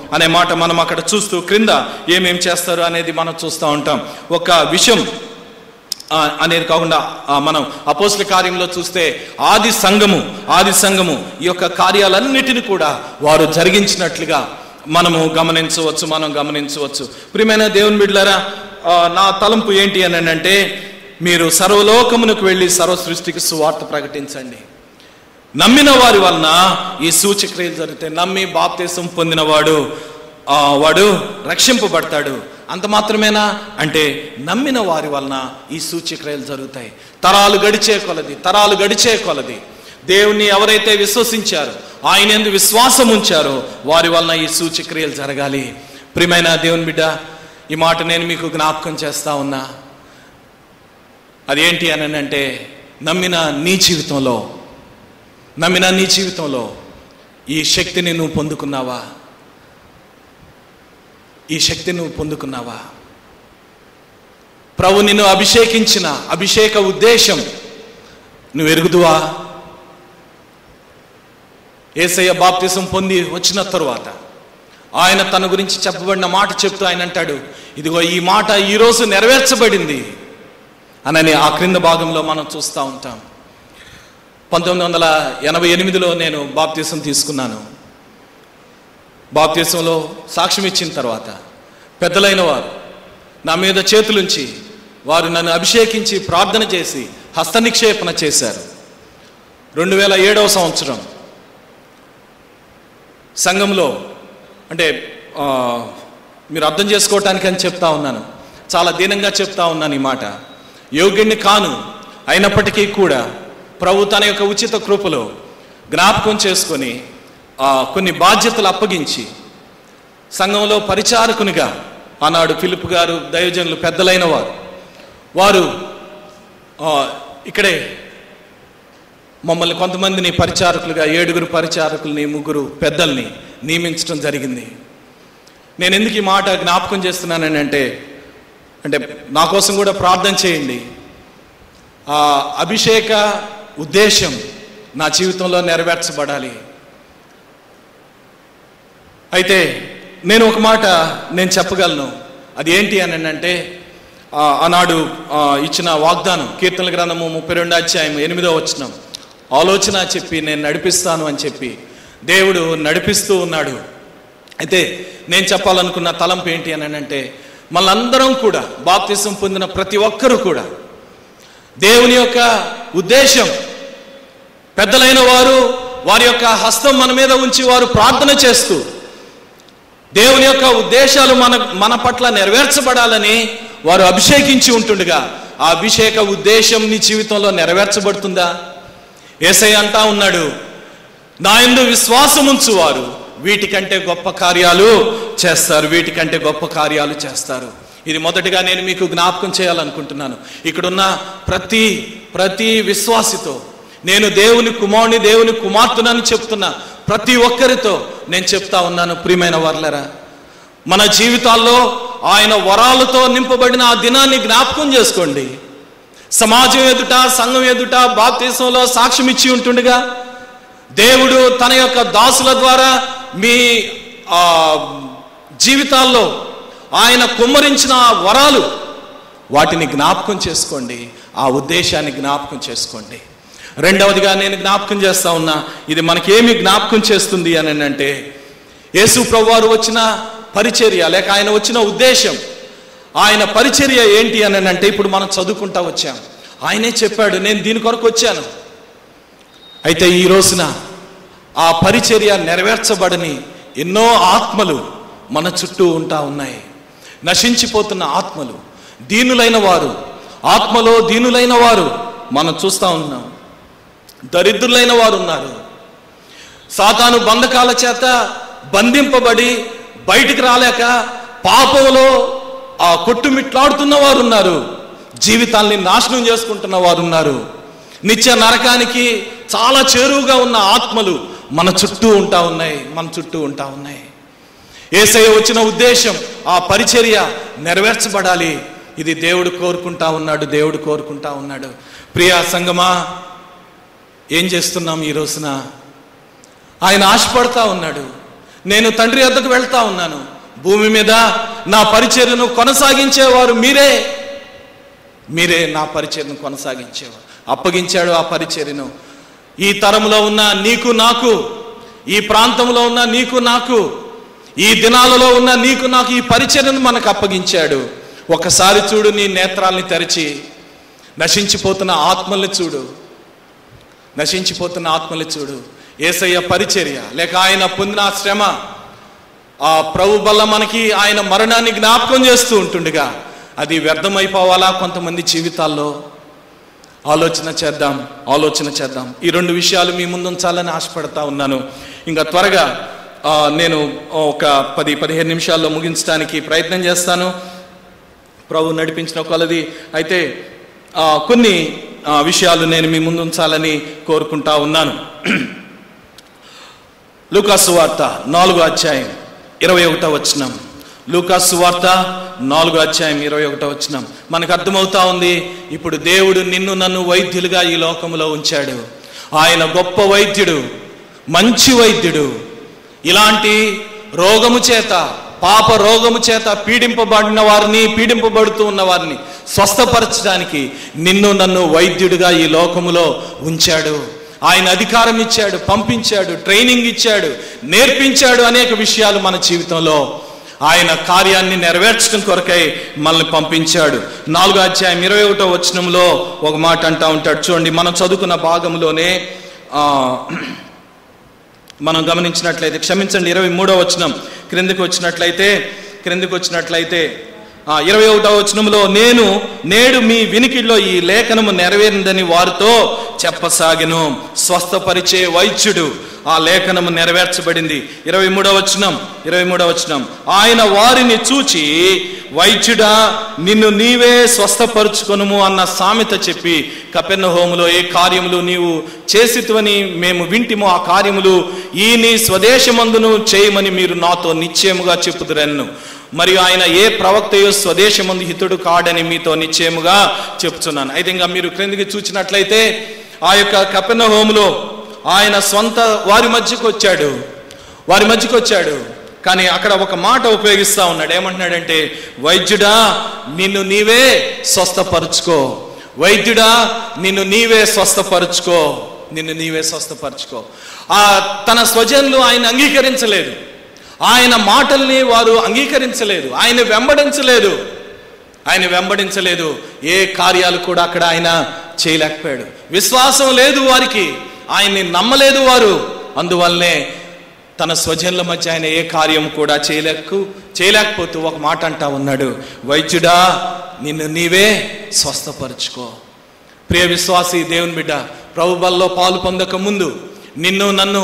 అనే మాట మనం అక్కడ చూస్తూ క్రింద ఏమేం చేస్తారు అనేది మనం చూస్తూ ఉంటాం. ఒక విషయం అనేది కాకుండా మనం అపోస్తల కార్యంలో చూస్తే ఆది సంఘము ఆది సంఘము ఈ యొక్క కార్యాలన్నిటిని కూడా వారు జరిగించినట్లుగా మనము గమనించవచ్చు మనం గమనించవచ్చు ప్రియమైన దేవుని బిడ్డలారా, నా తలంపు ఏంటి అని అంటే, మీరు సర్వలోకమునకు వెళ్ళి సర్వ సృష్టికి సువార్త ప్రకటించండి. నమ్మిన వారి వలన ఈ సూచక్రియలు జరుగుతాయి. నమ్మి బాప్తిసం పొందినవాడు వాడు రక్షింపబడతాడు. అంత మాత్రమేనా అంటే, నమ్మిన వారి వలన ఈ సూచక్రియలు జరుగుతాయి. తరాలు గడిచే కొలది తరాలు గడిచే కొలది దేవుని ఎవరైతే విశ్వసించారో, ఆయన యందు విశ్వాసం ఉంచారో వారి వలన ఈ సూచక్రియలు జరగాలి. ప్రియమైన దేవుని బిడ్డ, ఈ మాట నేను మీకు జ్ఞాపకం చేస్తా ఉన్నా. అదేంటి అని అంటే, నమ్మిన నీ జీవితంలో నమ్మిన నీ జీవితంలో ఈ శక్తిని నువ్వు పొందుకున్నావా? ఈ శక్తిని నువ్వు పొందుకున్నావా? ప్రభు నిన్ను అభిషేకించిన అభిషేక ఉద్దేశం నువ్వు ఎరుగుదువా? యేసయ్య బాప్తిసం పొంది వచ్చిన తరువాత ఆయన తన గురించి చెప్పబడిన మాట చెప్తూ ఆయన అంటాడు, ఇదిగో ఈ మాట ఈరోజు నెరవేర్చబడింది అనని ఆ క్రింద భాగంలో మనం చూస్తూ ఉంటాం. పంతొమ్మిది వందల ఎనభై ఎనిమిదిలో నేను బాప్తిసం తీసుకున్నాను. బాప్తిసంలో సాక్ష్యం ఇచ్చిన తర్వాత పెద్దలైన వారు నా మీద చేతులుంచి వారు నన్ను అభిషేకించి ప్రార్థన చేసి హస్త నిక్షేపణ చేశారు. రెండు వేల ఏడవ సంవత్సరం సంఘంలో, అంటే మీరు అర్థం చేసుకోవటానికి అని చెప్తా ఉన్నాను, చాలా దీనంగా చెప్తా ఉన్నాను ఈ మాట. యోగ్యుణ్ణి కాను అయినప్పటికీ కూడా ప్రభు తన యొక్క ఉచిత కృపలో జ్ఞాపకం చేసుకొని కొన్ని బాధ్యతలు అప్పగించి సంఘంలో పరిచారకునిగా ఆనాడు ఫిలిప్ గారు దైవజనులు పెద్దలైన వారు వారు ఇక్కడే మమ్మల్ని కొంతమందిని పరిచారకులుగా, ఏడుగురు పరిచారకుల్ని, ముగ్గురు పెద్దల్ని నియమించడం జరిగింది. నేను ఎందుకు ఈ మాట జ్ఞాపకం చేస్తున్నానని అంటే అంటే నా కోసం కూడా ప్రార్థన చేయండి. ఆ అభిషేక ఉద్దేశం నా జీవితంలో నెరవేర్చబడాలి. అయితే నేను ఒక మాట నేను చెప్పగలను. అది ఏంటి అని అంటే, ఆనాడు ఇచ్చిన వాగ్దానం కీర్తనల గ్రంథము ముప్పై రెండు అధ్యాయం ఎనిమిదో వచనం, ఆలోచన చెప్పి నేను నడిపిస్తాను అని చెప్పి దేవుడు నడిపిస్తూ ఉన్నాడు. అయితే నేను చెప్పాలనుకున్న తలంపు ఏంటి అని అంటే, మనందరం కూడా బాప్తిసం పొందిన ప్రతి ఒక్కరూ కూడా దేవుని యొక్క ఉద్దేశం, పెద్దలైన వారు వారి యొక్క హస్తం మన మీద ఉంచి వారు ప్రార్థన చేస్తూ దేవుని యొక్క ఉద్దేశాలు మన మన పట్ల నెరవేర్చబడాలని వారు అభిషేకించి ఉంటుండగా, ఆ అభిషేక ఉద్దేశం నీ జీవితంలో నెరవేర్చబడుతుందా? యేసయ్య అంటా ఉన్నాడు, నా యందు విశ్వాసం ఉంచువారు వీటికంటే గొప్ప కార్యాలు చేస్తారు, వీటికంటే గొప్ప కార్యాలు చేస్తారు. ఇది మొదటిగా నేను మీకు జ్ఞాపకం చేయాలనుకుంటున్నాను. ఇక్కడున్న ప్రతి ప్రతి విశ్వాసితో, నేను దేవుని కుమారుని దేవుని కుమార్తెనని చెప్తున్న ప్రతి ఒక్కరితో నేను చెప్తా ఉన్నాను, ప్రియమైన వర్లరా, మన జీవితాల్లో ఆయన వరాలతో నింపబడిన ఆ దినాన్ని జ్ఞాపకం చేసుకోండి. సమాజం ఎదుట, సంఘం ఎదుట బాప్తిసంలో సాక్ష్యం ఇచ్చి ఉంటుండగా దేవుడు తన యొక్క దాసుల ద్వారా మీ జీవితాల్లో ఆయన కుమ్మరించిన వరాలు, వాటిని జ్ఞాపకం చేసుకోండి, ఆ ఉద్దేశాన్ని జ్ఞాపకం చేసుకోండి. రెండవదిగా నేను జ్ఞాపకం చేస్తా ఉన్నా, ఇది మనకేమి జ్ఞాపకం చేస్తుంది అని అంటే, యేసు ప్రభువారు వచ్చిన పరిచర్య లేక ఆయన వచ్చిన ఉద్దేశం, ఆయన పరిచర్య ఏంటి అని అంటే, ఇప్పుడు మనం చదువుకుంటా వచ్చాం. ఆయనే చెప్పాడు, నేను దీని కొరకు వచ్చాను. అయితే ఈ రోజున ఆ పరిచర్య నెరవేర్చబడని ఎన్నో ఆత్మలు మన చుట్టూ ఉంటా ఉన్నాయి. నశించిపోతున్న ఆత్మలు, దీనులైన వారు, ఆత్మలో దీనులైన వారు మనం చూస్తూ ఉన్నాం. దరిద్రులైన వారు ఉన్నారు. సాతాను బంధకాల చేత బంధింపబడి బయటికి రాలేక పాపంలో ఆ కొట్టుమిట్లాడుతున్న వారు ఉన్నారు. జీవితాల్ని నాశనం చేసుకుంటున్న వారు ఉన్నారు. నిత్య నరకానికి చాలా చేరువుగా ఉన్న ఆత్మలు మన చుట్టూ ఉంటా ఉన్నాయి మన చుట్టూ ఉంటా ఉన్నాయి యేసయ్య వచ్చిన ఉద్దేశం, ఆ పరిచర్య నెరవేర్చబడాలి. ఇది దేవుడు కోరుకుంటా ఉన్నాడు దేవుడు కోరుకుంటా ఉన్నాడు ప్రియా సంగమా, ఏం చేస్తున్నాం ఈ రోజున? ఆయన ఆశపడతా ఉన్నాడు, నేను తండ్రి వద్దకు వెళ్తా ఉన్నాను. భూమి మీద నా పరిచర్యను కొనసాగించేవారు మీరే మీరే నా పరిచర్యను కొనసాగించేవారు. అప్పగించాడు ఆ పరిచర్యను. ఈ తరంలో ఉన్న నీకు నాకు, ఈ ప్రాంతంలో ఉన్న నీకు నాకు, ఈ దినాలలో ఉన్న నీకు నాకు ఈ పరిచర్యను మనకు అప్పగించాడు. ఒకసారి చూడు, నీ నేత్రాల్ని తెరిచి నశించిపోతున్న ఆత్మల్ని చూడు, నశించిపోతున్న ఆత్మల్ని చూడు. యేసయ్య పరిచర్య లేక ఆయన పొందిన శ్రమ, ఆ ప్రభు వల్ల మనకి ఆయన మరణాన్ని జ్ఞాపకం చేస్తూ ఉంటుండగా అది వ్యర్థమైపోవాలా కొంతమంది జీవితాల్లో? ఆలోచన చేద్దాం, ఆలోచన చేద్దాం. ఈ రెండు విషయాలు మీ ముందు ఉంచాలని ఆశపడతా ఉన్నాను. ఇంకా త్వరగా నేను ఒక పది పదిహేను నిమిషాల్లో ముగించడానికి ప్రయత్నం చేస్తాను, ప్రభు నడిపించిన కొలది. అయితే కొన్ని విషయాలు నేను మీ ముందు ఉంచాలని కోరుకుంటా ఉన్నాను. లూకాసు వార్త నాలుగో అధ్యాయం ఇరవై ఒకటో వచనం. లూకాసు వార్త నాలుగో అధ్యాయం ఇరవై ఒకటో వచనం. మనకు అర్థమవుతా ఉంది, ఇప్పుడు దేవుడు నిన్ను నన్ను వైద్యులుగా ఈ లోకంలో ఉంచాడు. ఆయన గొప్ప వైద్యుడు, మంచి వైద్యుడు. ఇలాంటి రోగము చేత, పాప రోగము చేత పీడింపబడిన వారిని, పీడింపబడుతూ ఉన్న వారిని స్వస్థపరచడానికి నిన్ను నన్ను వైద్యుడిగా ఈ లోకములో ఉంచాడు. ఆయన అధికారం ఇచ్చాడు, పంపించాడు, ట్రైనింగ్ ఇచ్చాడు, నేర్పించాడు. అనేక విషయాలు మన జీవితంలో ఆయన కార్యాన్ని నెరవేర్చడం కొరకై మనల్ని పంపించాడు. నాలుగో అధ్యాయం ఇరవై ఒకటో వచనంలో ఒక మాట అంటా ఉంటాడు. చూడండి, మనం చదువుకున్న భాగంలోనే మనం గమనించినట్లయితే, క్షమించండి, ఇరవై మూడో వచనం క్రిందికి వచ్చినట్లయితే క్రిందికి వచ్చినట్లయితే ఇరవై ఒకటో వచనంలో, నేను నేడు మీ వినికిడిలో ఈ లేఖనము నెరవేరిందని వారితో చెప్పసాగెను. స్వస్థపరిచే వైద్యుడు, ఆ లేఖనము నెరవేర్చబడింది. ఇరవై మూడో వచనం ఇరవై మూడో వచనం ఆయన వారిని చూచి, వైద్యుడా నిన్ను నీవే స్వస్థపరుచుకొనుము అన్న సామెత చెప్పి, కపెర్నహూములో ఏ కార్యములు నీవు చేసితివని మేము వింటిమో ఆ కార్యములు ఈ నీ స్వదేశమందును చేయమని మీరు నాతో నిశ్చయముగా చెప్పుదురన్ను. మరియు ఆయన ఏ ప్రవక్తయో స్వదేశమందు హితుడు కాడని మీతో నిశ్చయముగా చెప్తున్నాను. అయితే ఇంకా మీరు క్రిందికి చూసినట్లయితే ఆ యొక్క కపెర్నహూములో ఆయన సొంత వారి మధ్యకు వచ్చాడు వారి మధ్యకు వచ్చాడు కానీ అక్కడ ఒక మాట ఉపయోగిస్తా ఉన్నాడు. ఏమంటున్నాడంటే, వైద్యుడా నిన్ను నీవే స్వస్థపరుచుకో, వైద్యుడా నిన్ను నీవే స్వస్థపరుచుకో, నిన్ను నీవే స్వస్థపరుచుకో. ఆ తన స్వజనులు ఆయన అంగీకరించలేదు, ఆయన మాటల్ని వారు అంగీకరించలేదు, ఆయన వెంబడించలేదు ఆయన వెంబడించలేదు ఏ కార్యాలు కూడా అక్కడ ఆయన చేయలేకపోయాడు. విశ్వాసం లేదు వారికి, ఆయన్ని నమ్మలేదు వారు. అందువల్లనే తన స్వజనుల మధ్య ఆయన ఏ కార్యం కూడా చేయలేకు చేయలేకపోతూ ఒక మాట అంటా ఉన్నాడు, వైద్యుడా నిన్ను నీవే స్వస్థపరుచుకో. ప్రియ విశ్వాసి దేవుని బిడ్డ, ప్రభు బల్లో పాలు పొందక ముందు నిన్ను నన్ను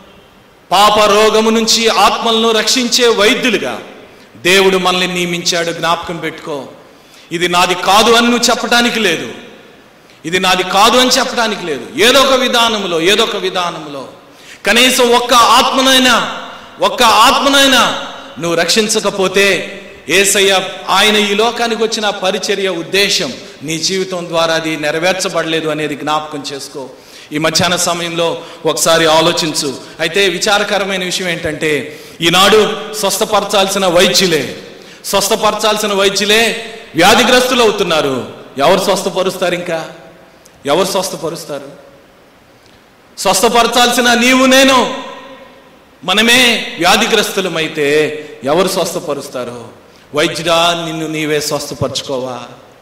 పాప రోగము నుంచి ఆత్మలను రక్షించే వైద్యులుగా దేవుడు మనల్ని నియమించాడు. జ్ఞాపకం పెట్టుకో. ఇది నాది కాదు అని నువ్వు చెప్పడానికి లేదు, ఇది నాది కాదు అని చెప్పడానికి లేదు. ఏదో ఒక విధానంలో ఏదో ఒక విధానంలో కనీసం ఒక్క ఆత్మనైనా ఒక్క ఆత్మనైనా నువ్వు రక్షించకపోతే యేసయ్య ఆయన ఈ లోకానికి వచ్చిన పరిచర్య ఉద్దేశం నీ జీవితం ద్వారా అది నెరవేర్చబడలేదు అనేది జ్ఞాపకం చేసుకో. ఈ మధ్యాహ్న సమయంలో ఒకసారి ఆలోచించు. అయితే విచారకరమైన విషయం ఏంటంటే, ఈనాడు స్వస్థపరచాల్సిన వైద్యులే స్వస్థపరచాల్సిన వైద్యులే వ్యాధిగ్రస్తులు అవుతున్నారు. ఎవరు స్వస్థపరుస్తారు? ఇంకా ఎవరు స్వస్థపరుస్తారు? స్వస్థపరచాల్సిన నీవు నేను మనమే వ్యాధిగ్రస్తులమైతే ఎవరు స్వస్థపరుస్తారు? వైద్యుడా నిన్ను నీవే స్వస్థపరచుకోవా?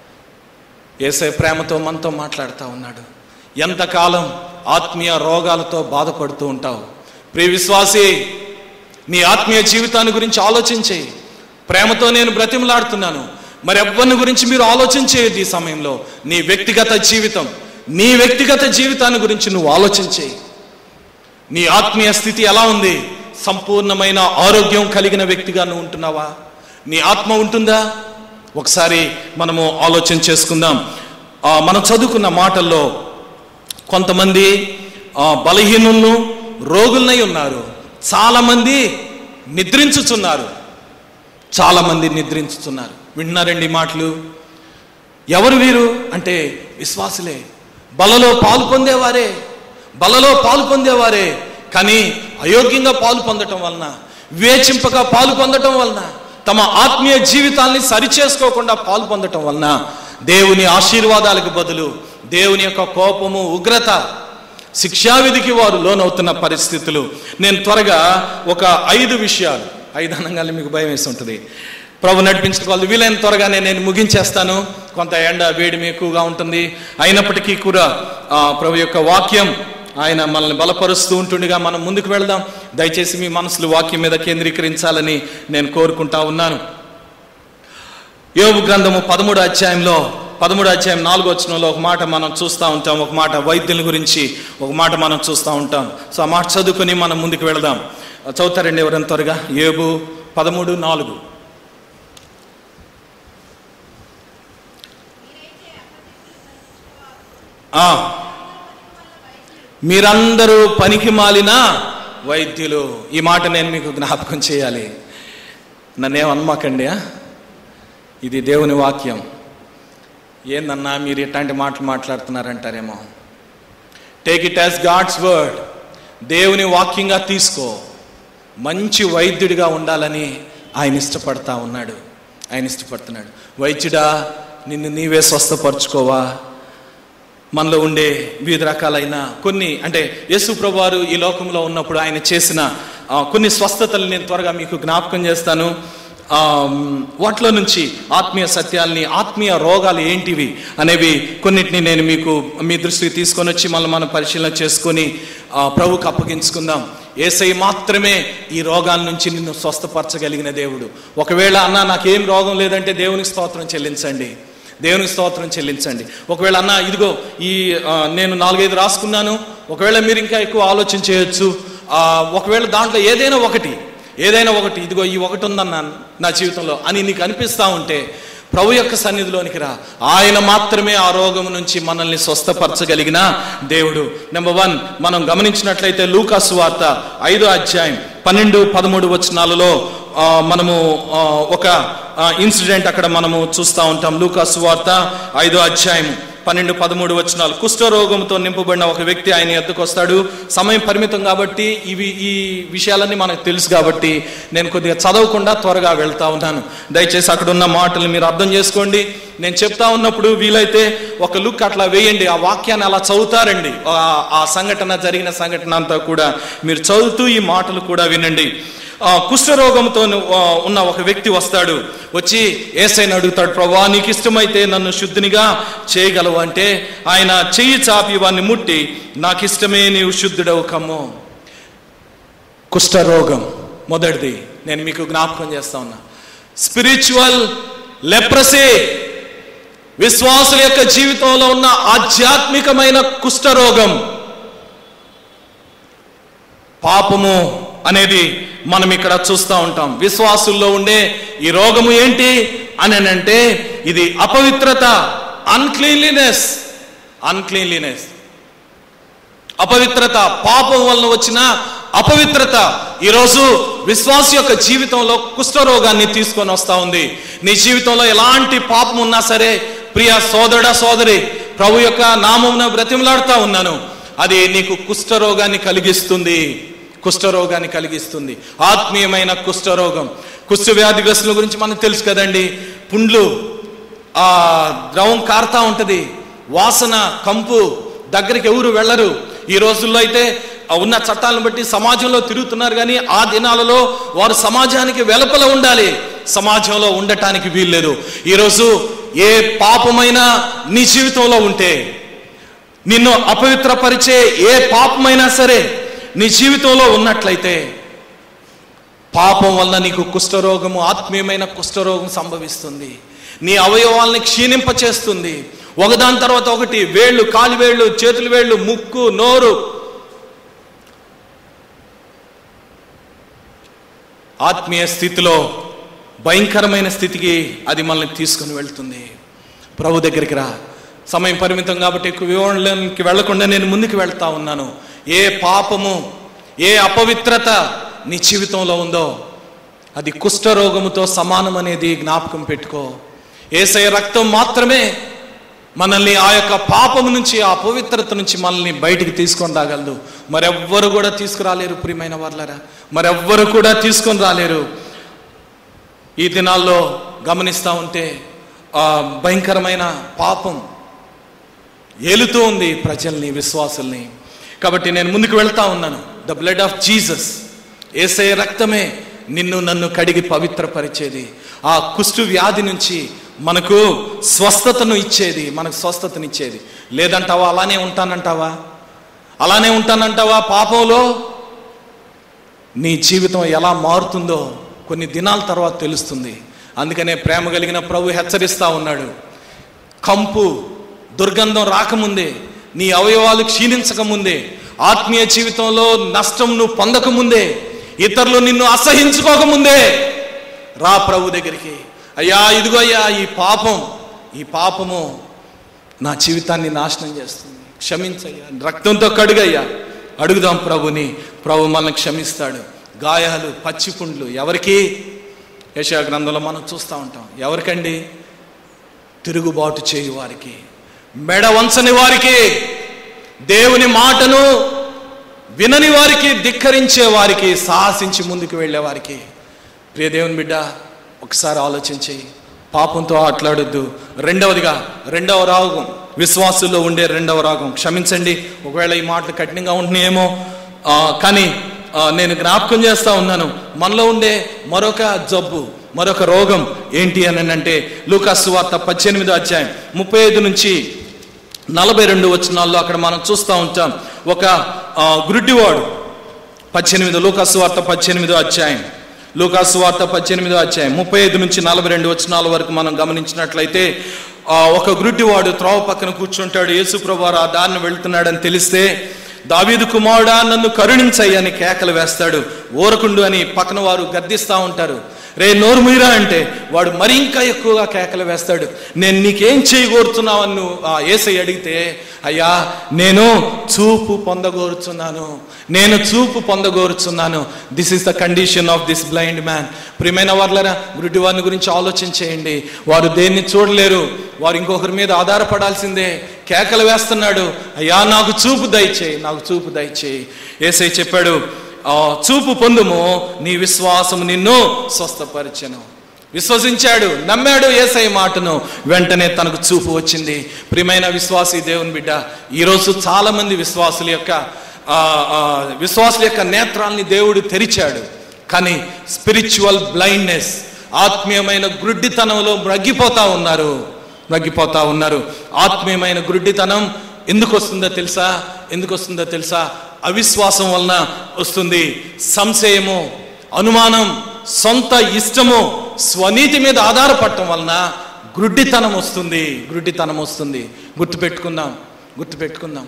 యేసయ్య ప్రేమతో మనతో మాట్లాడుతూ ఉన్నాడు. ఎంతకాలం ఆత్మీయ రోగాలతో బాధపడుతూ ఉంటావు? ప్రియ విశ్వాసి, నీ ఆత్మీయ జీవితాన్ని గురించి ఆలోచించే. ప్రేమతో నేను బ్రతిమలాడుతున్నాను. మరి ఎవరిని గురించి మీరు ఆలోచించేది ఈ సమయంలో? నీ వ్యక్తిగత జీవితం నీ వ్యక్తిగత జీవితాన్ని గురించి నువ్వు ఆలోచించే. నీ ఆత్మీయ స్థితి ఎలా ఉంది? సంపూర్ణమైన ఆరోగ్యం కలిగిన వ్యక్తిగా నువ్వు ఉంటున్నావా? నీ ఆత్మ ఉంటుందా? ఒకసారి మనము ఆలోచన చేసుకుందాం. మనం చదువుకున్న మాటల్లో కొంతమంది బలహీనులను రోగులనై ఉన్నారు, చాలామంది నిద్రించుచున్నారు చాలామంది నిద్రించుతున్నారు. వింటున్నారండి మాటలు? ఎవరు వీరు అంటే విశ్వాసులే, బలలో పాలు పొందేవారే బలలో పాలు పొందేవారే కానీ అయోగ్యంగా పాలు పొందటం వలన, వేచింపక పాలు పొందటం వలన, తమ ఆత్మీయ జీవితాల్ని సరిచేసుకోకుండా పాలు పొందటం వలన దేవుని ఆశీర్వాదాలకు బదులు దేవుని యొక్క కోపము, ఉగ్రత, శిక్షావిధికి వారు లోనవుతున్న పరిస్థితులు. నేను త్వరగా ఒక ఐదు విషయాలు, ఐదు అనగానే మీకు భయం వేసి ఉంటుంది, ప్రభు నడిపించుకోవాలి, వీలైన త్వరగానే నేను ముగించేస్తాను. కొంత ఎండ వేడిమి ఎక్కువగా ఉంటుంది, అయినప్పటికీ కూడా ప్రభు యొక్క వాక్యం ఆయన మనల్ని బలపరుస్తూ ఉంటుండగా మనం ముందుకు వెళదాం. దయచేసి మీ మనసులు వాక్యం మీద కేంద్రీకరించాలని నేను కోరుకుంటా ఉన్నాను. యోబు గ్రంథము పదమూడు అధ్యాయంలో పదమూడు అధ్యాయం నాలుగో వచనంలో ఒక మాట మనం చూస్తూ ఉంటాం, ఒక మాట వైద్యుల గురించి ఒక మాట మనం చూస్తూ ఉంటాం. సో ఆ మాట చదువుకొని మనం ముందుకు వెళదాం. చదువుతారండి ఎవరైనా త్వరగా? యోబు పదమూడు నాలుగు. మీరందరూ పనికి మాలిన వైద్యులు. ఈ మాట నేను మీకు జ్ఞాపకం చేయాలి. నన్నేం అనమాకండి, ఇది దేవుని వాక్యం. ఏందన్నా మీరు ఇట్లాంటి మాటలు మాట్లాడుతున్నారంటారేమో. Take it as God's word. దేవుని వాక్యంగా తీసుకో. మంచి వైద్యుడిగా ఉండాలని ఆయన ఇష్టపడతా ఉన్నాడు, ఆయన ఇష్టపడుతున్నాడు. వైద్యుడా, నిన్ను నీవే స్వస్థపరచుకోవా? మనలో ఉండే వివిధ రకాలైన కొన్ని, అంటే యేసు ప్రభువారు ఈ లోకంలో ఉన్నప్పుడు ఆయన చేసిన కొన్ని స్వస్థతలు నేను త్వరగా మీకు జ్ఞాపకం చేస్తాను. వాటిలో నుంచి ఆత్మీయ సత్యాల్ని, ఆత్మీయ రోగాలు ఏంటివి అనేవి కొన్నిటిని నేను మీకు మీ దృష్టికి తీసుకొని వచ్చి మళ్ళీ మనం పరిశీలన చేసుకొని ప్రభువుకు అప్పగించుకుందాం. యేసయ్య మాత్రమే ఈ రోగాల నుంచి నిన్ను స్వస్థపరచగలిగిన దేవుడు. ఒకవేళ అన్న నాకేం రోగం లేదంటే దేవునికి స్తోత్రం చెల్లించండి, దేవునికి స్తోత్రం చెల్లించండి. ఒకవేళ అన్న ఇదిగో ఈ నేను నాలుగైదు రాసుకున్నాను, ఒకవేళ మీరు ఇంకా ఎక్కువ ఆలోచన చేయొచ్చు. ఒకవేళ దాంట్లో ఏదైనా ఒకటి ఏదైనా ఒకటి ఇదిగో ఈ ఒకటి ఉందన్న నా జీవితంలో అని నీకు అనిపిస్తూ ఉంటే ప్రభు యొక్క సన్నిధిలోనికి రా. ఆయన మాత్రమే ఆ రోగం నుంచి మనల్ని స్వస్థపరచగలిగిన దేవుడు. నెంబర్ వన్, మనం గమనించినట్లయితే లూకా సువార్త ఐదో అధ్యాయం పన్నెండు పదమూడు వచనాలలో మనము ఒక ఇన్సిడెంట్ అక్కడ మనము చూస్తూ ఉంటాం. లూకా సువార్త ఐదో అధ్యాయం పన్నెండు పదమూడు వచనాలు. కుష్ఠరోగంతో నింపబడిన ఒక వ్యక్తి ఆయన ఎద్దుకు వస్తాడు. సమయం పరిమితం కాబట్టి ఇవి ఈ విషయాలన్నీ మనకు తెలుసు కాబట్టి నేను కొద్దిగా చదవకుండా త్వరగా వెళ్తా ఉన్నాను. దయచేసి అక్కడ ఉన్న మాటలు మీరు అర్థం చేసుకోండి. నేను చెప్తా ఉన్నప్పుడు వీలైతే ఒక లుక్ అట్లా వేయండి, ఆ వాక్యాన్ని అలా చదువుతారండి. ఆ సంఘటన, జరిగిన సంఘటన అంతా కూడా మీరు చదువుతూ ఈ మాటలు కూడా వినండి. కుష్ఠరోగంతో ఉన్న ఒక వ్యక్తి వస్తాడు. వచ్చి యేసయ్యను అడుగుతాడు, ప్రభువా నీకు ఇష్టమైతే నన్ను శుద్ధినిగా చేయగలవు అంటే ఆయన చెయ్యి చాపి వాడిని ముట్టి, నాకు ఇష్టమే నీవు శుద్ధుడవు కమ్ము. కుష్ఠరోగం మొదటిది నేను మీకు జ్ఞాపకం చేస్తా ఉన్నా. స్పిరిచువల్ లెప్రసీ, విశ్వాసుల యొక్క జీవితంలో ఉన్న ఆధ్యాత్మికమైన కుష్ఠరోగం, పాపము అనేది మనం ఇక్కడ చూస్తూ ఉంటాం. విశ్వాసుల్లో ఉండే ఈ రోగము ఏంటి అని అంటే ఇది అపవిత్రత, అన్క్లీన్లీనెస్. అన్క్లీన్లీనెస్ అపవిత్రత, పాపం వలన వచ్చిన అపవిత్రత ఈరోజు విశ్వాస యొక్క జీవితంలో కుష్ఠరోగాన్ని తీసుకొని వస్తూ ఉంది. నీ జీవితంలో ఎలాంటి పాపం ఉన్నా సరే ప్రియ సోదరుడా సోదరి, ప్రభు యొక్క నామమున బ్రతిమలాడుతూ ఉన్నాను, అది నీకు కుష్ఠరోగాన్ని కలిగిస్తుంది. కుష్ఠరోగాన్ని కలిగిస్తుంది ఆత్మీయమైన కుష్ఠరోగం. కుష్ఠ వ్యాధిగ్రస్తుల గురించి మనకు తెలుసు కదండి. పుండ్లు, ఆ ద్రవం కారుతా ఉంటుంది, వాసన, కంపు, దగ్గరికి ఎవరు వెళ్ళరు. ఈ రోజుల్లో అయితే ఉన్న చట్టాలను బట్టి సమాజంలో తిరుగుతున్నారు, కానీ ఆ దినాలలో వారు సమాజానికి వెలుపల ఉండాలి, సమాజంలో ఉండటానికి వీల్లేదు. ఈరోజు ఏ పాపమైనా నీ జీవితంలో ఉంటే, నిన్ను అపవిత్రపరిచే ఏ పాపమైనా సరే నీ జీవితంలో ఉన్నట్లయితే, పాపం వల్ల నీకు కుష్ఠరోగము, ఆత్మీయమైన కుష్ఠరోగం సంభవిస్తుంది. నీ అవయవాల్ని క్షీణింపచేస్తుంది. ఒకదాని తర్వాత ఒకటి, వేళ్ళు, కాలి వేళ్ళు, చేతుల వేళ్ళు, ముక్కు, నోరు, ఆత్మీయ స్థితిలో భయంకరమైన స్థితికి అది మనల్ని తీసుకుని వెళ్తుంది. ప్రభు దగ్గరికి రా. సమయం పరిమితం కాబట్టి ఎక్కువ వివరణలోకి వెళ్లకుండా నేను ముందుకు వెళ్తా ఉన్నాను. ఏ పాపము, ఏ అపవిత్రత నీ జీవితంలో ఉందో అది కుష్ఠరోగముతో సమానం అనేది జ్ఞాపకం పెట్టుకో. యేసయ్య రక్తం మాత్రమే మనల్ని ఆ యొక్క పాపము నుంచి, ఆ అపవిత్రత నుంచి మనల్ని బయటికి తీసుకొని రాగలదు. మరెవ్వరు కూడా తీసుకురాలేరు ప్రియమైన వాళ్ళరా, మరెవ్వరు కూడా తీసుకొని రాలేరు. ఈ దినాల్లో గమనిస్తూ ఉంటే ఆ భయంకరమైన పాపం ఏలుతూ ఉంది ప్రజల్ని, విశ్వాసుల్ని. కాబట్టి నేను ముందుకు వెళ్తా ఉన్నాను. The blood of Jesus, Yesayya రక్తమే నిన్ను నన్ను కడిగి పవిత్రపరిచేది. ఆ కుష్టు వ్యాధి నుంచి మనకు స్వస్థతను ఇచ్చేది, మనకు స్వస్థతనిచ్చేది. లేదంటావా? అలానే ఉంటానంటావా? అలానే ఉంటానంటావా? పాపంలో నీ జీవితం ఎలా మారుతుందో కొన్ని దినాల తర్వాత తెలుస్తుంది. అందుకనే ప్రేమ కలిగిన ప్రభు హెచ్చరిస్తా ఉన్నాడు. కంపు దుర్గంధం రాకముందే, నీ అవయవాలు క్షీణించకముందే, ఆత్మీయ జీవితంలో నష్టం నువ్వు పొందకముందే, ఇతరులు నిన్ను అసహించుకోకముందే రా ప్రభు దగ్గరికి. అయ్యా ఇదిగో అయ్యా, ఈ పాపం ఈ పాపము నా జీవితాన్ని నాశనం చేస్తుంది, క్షమించయ్యా, రక్తంతో కడుగయ్యా. అడుగుదాం ప్రభుని. ప్రభు మనల్ని క్షమిస్తాడు. గాయాలు, పచ్చిపుండ్లు ఎవరికి? యెషయా గ్రంథంలో మనం చూస్తూ ఉంటాం. ఎవరికండి? తిరుగుబాటు చేయు వారికి, మెడ వంచని వారికి, దేవుని మాటను వినని వారికి, ధిక్కరించే వారికి, సాహసించి ముందుకు వెళ్ళే వారికి. ప్రియ దేవుని బిడ్డ, ఒకసారి ఆలోచించి పాపంతో ఆటలాడొద్దు. రెండవదిగా, రెండవ రాగం, విశ్వాసుల్లో ఉండే రెండవ రాగం. క్షమించండి ఒకవేళ ఈ మాటలు కఠినంగా ఉంటున్నాయేమో, కానీ నేను జ్ఞాపకం చేస్తూ ఉన్నాను. మనలో ఉండే మరొక జబ్బు, మరొక రోగం ఏంటి అని అంటే, లూకాసు సువార్త పద్దెనిమిదో అధ్యాయం ముప్పై ఐదు నుంచి నలభై రెండు వచనాల్లో అక్కడ మనం చూస్తూ ఉంటాం. ఒక గుడ్డివాడు, పద్దెనిమిది లూకాసు సువార్త పద్దెనిమిదో అధ్యాయం లూకాసు సువార్త పద్దెనిమిదో అధ్యాయం ముప్పై ఐదు నుంచి నలభై రెండు వచనాల వరకు మనం గమనించినట్లయితే, ఒక గుడ్డివాడు త్రోవ పక్కన కూర్చుంటాడు. యేసు ప్రభువారు ఆ దారిని వెళ్తున్నాడని తెలిస్తే, దావీదు కుమారుడా నన్ను కరుణించయ్యని కేకలు వేస్తాడు. ఊరకుండు అని పక్కన వారు గద్దిస్తూ ఉంటారు. రే నోరు మీరా అంటే వాడు మరి ఇంకా ఎక్కువగా కేకలు వేస్తాడు. నేను నీకేం చేయగోరుతున్నావు అని యేసయ్య అడిగితే, అయ్యా నేను చూపు పొందగోరుచున్నాను, నేను చూపు పొందగోరుచున్నాను. This is the condition of this blind man. ప్రియమైన వాళ్ళరా, గుడ్డి వారిని గురించి ఆలోచన చేయండి. వారు దేన్ని చూడలేరు, వారు ఇంకొకరి మీద ఆధారపడాల్సిందే. కేకలు వేస్తున్నాడు, అయ్యా నాకు చూపు దయచేయి, నాకు చూపు దయచేయి. యేసయ్య చెప్పాడు, చూపు పొందుము, నీ విశ్వాసము నిన్ను స్వస్థపరిచెను. విశ్వసించాడు, నమ్మాడు యేసయ్య మాటను, వెంటనే తనకు చూపు వచ్చింది. ప్రియమైన విశ్వాసి దేవుని బిడ్డ, ఈరోజు చాలా మంది విశ్వాసుల యొక్క విశ్వాసుల యొక్క నేత్రాల్ని దేవుడు తెరిచాడు. కానీ స్పిరిచువల్ బ్లైండ్నెస్, ఆత్మీయమైన గుడ్డితనంలో మ్రగ్గిపోతా ఉన్నారు మ్రగ్గిపోతా ఉన్నారు ఆత్మీయమైన గుడ్డితనం ఎందుకు వస్తుందో తెలుసా? ఎందుకు వస్తుందో తెలుసా? అవిశ్వాసం వలన వస్తుంది. సంశయము, అనుమానం, సొంత ఇష్టము, స్వనీతి మీద ఆధారపడటం వలన గుడ్డితనం వస్తుంది గుడ్డితనం వస్తుంది గుర్తుపెట్టుకుందాం గుర్తుపెట్టుకుందాం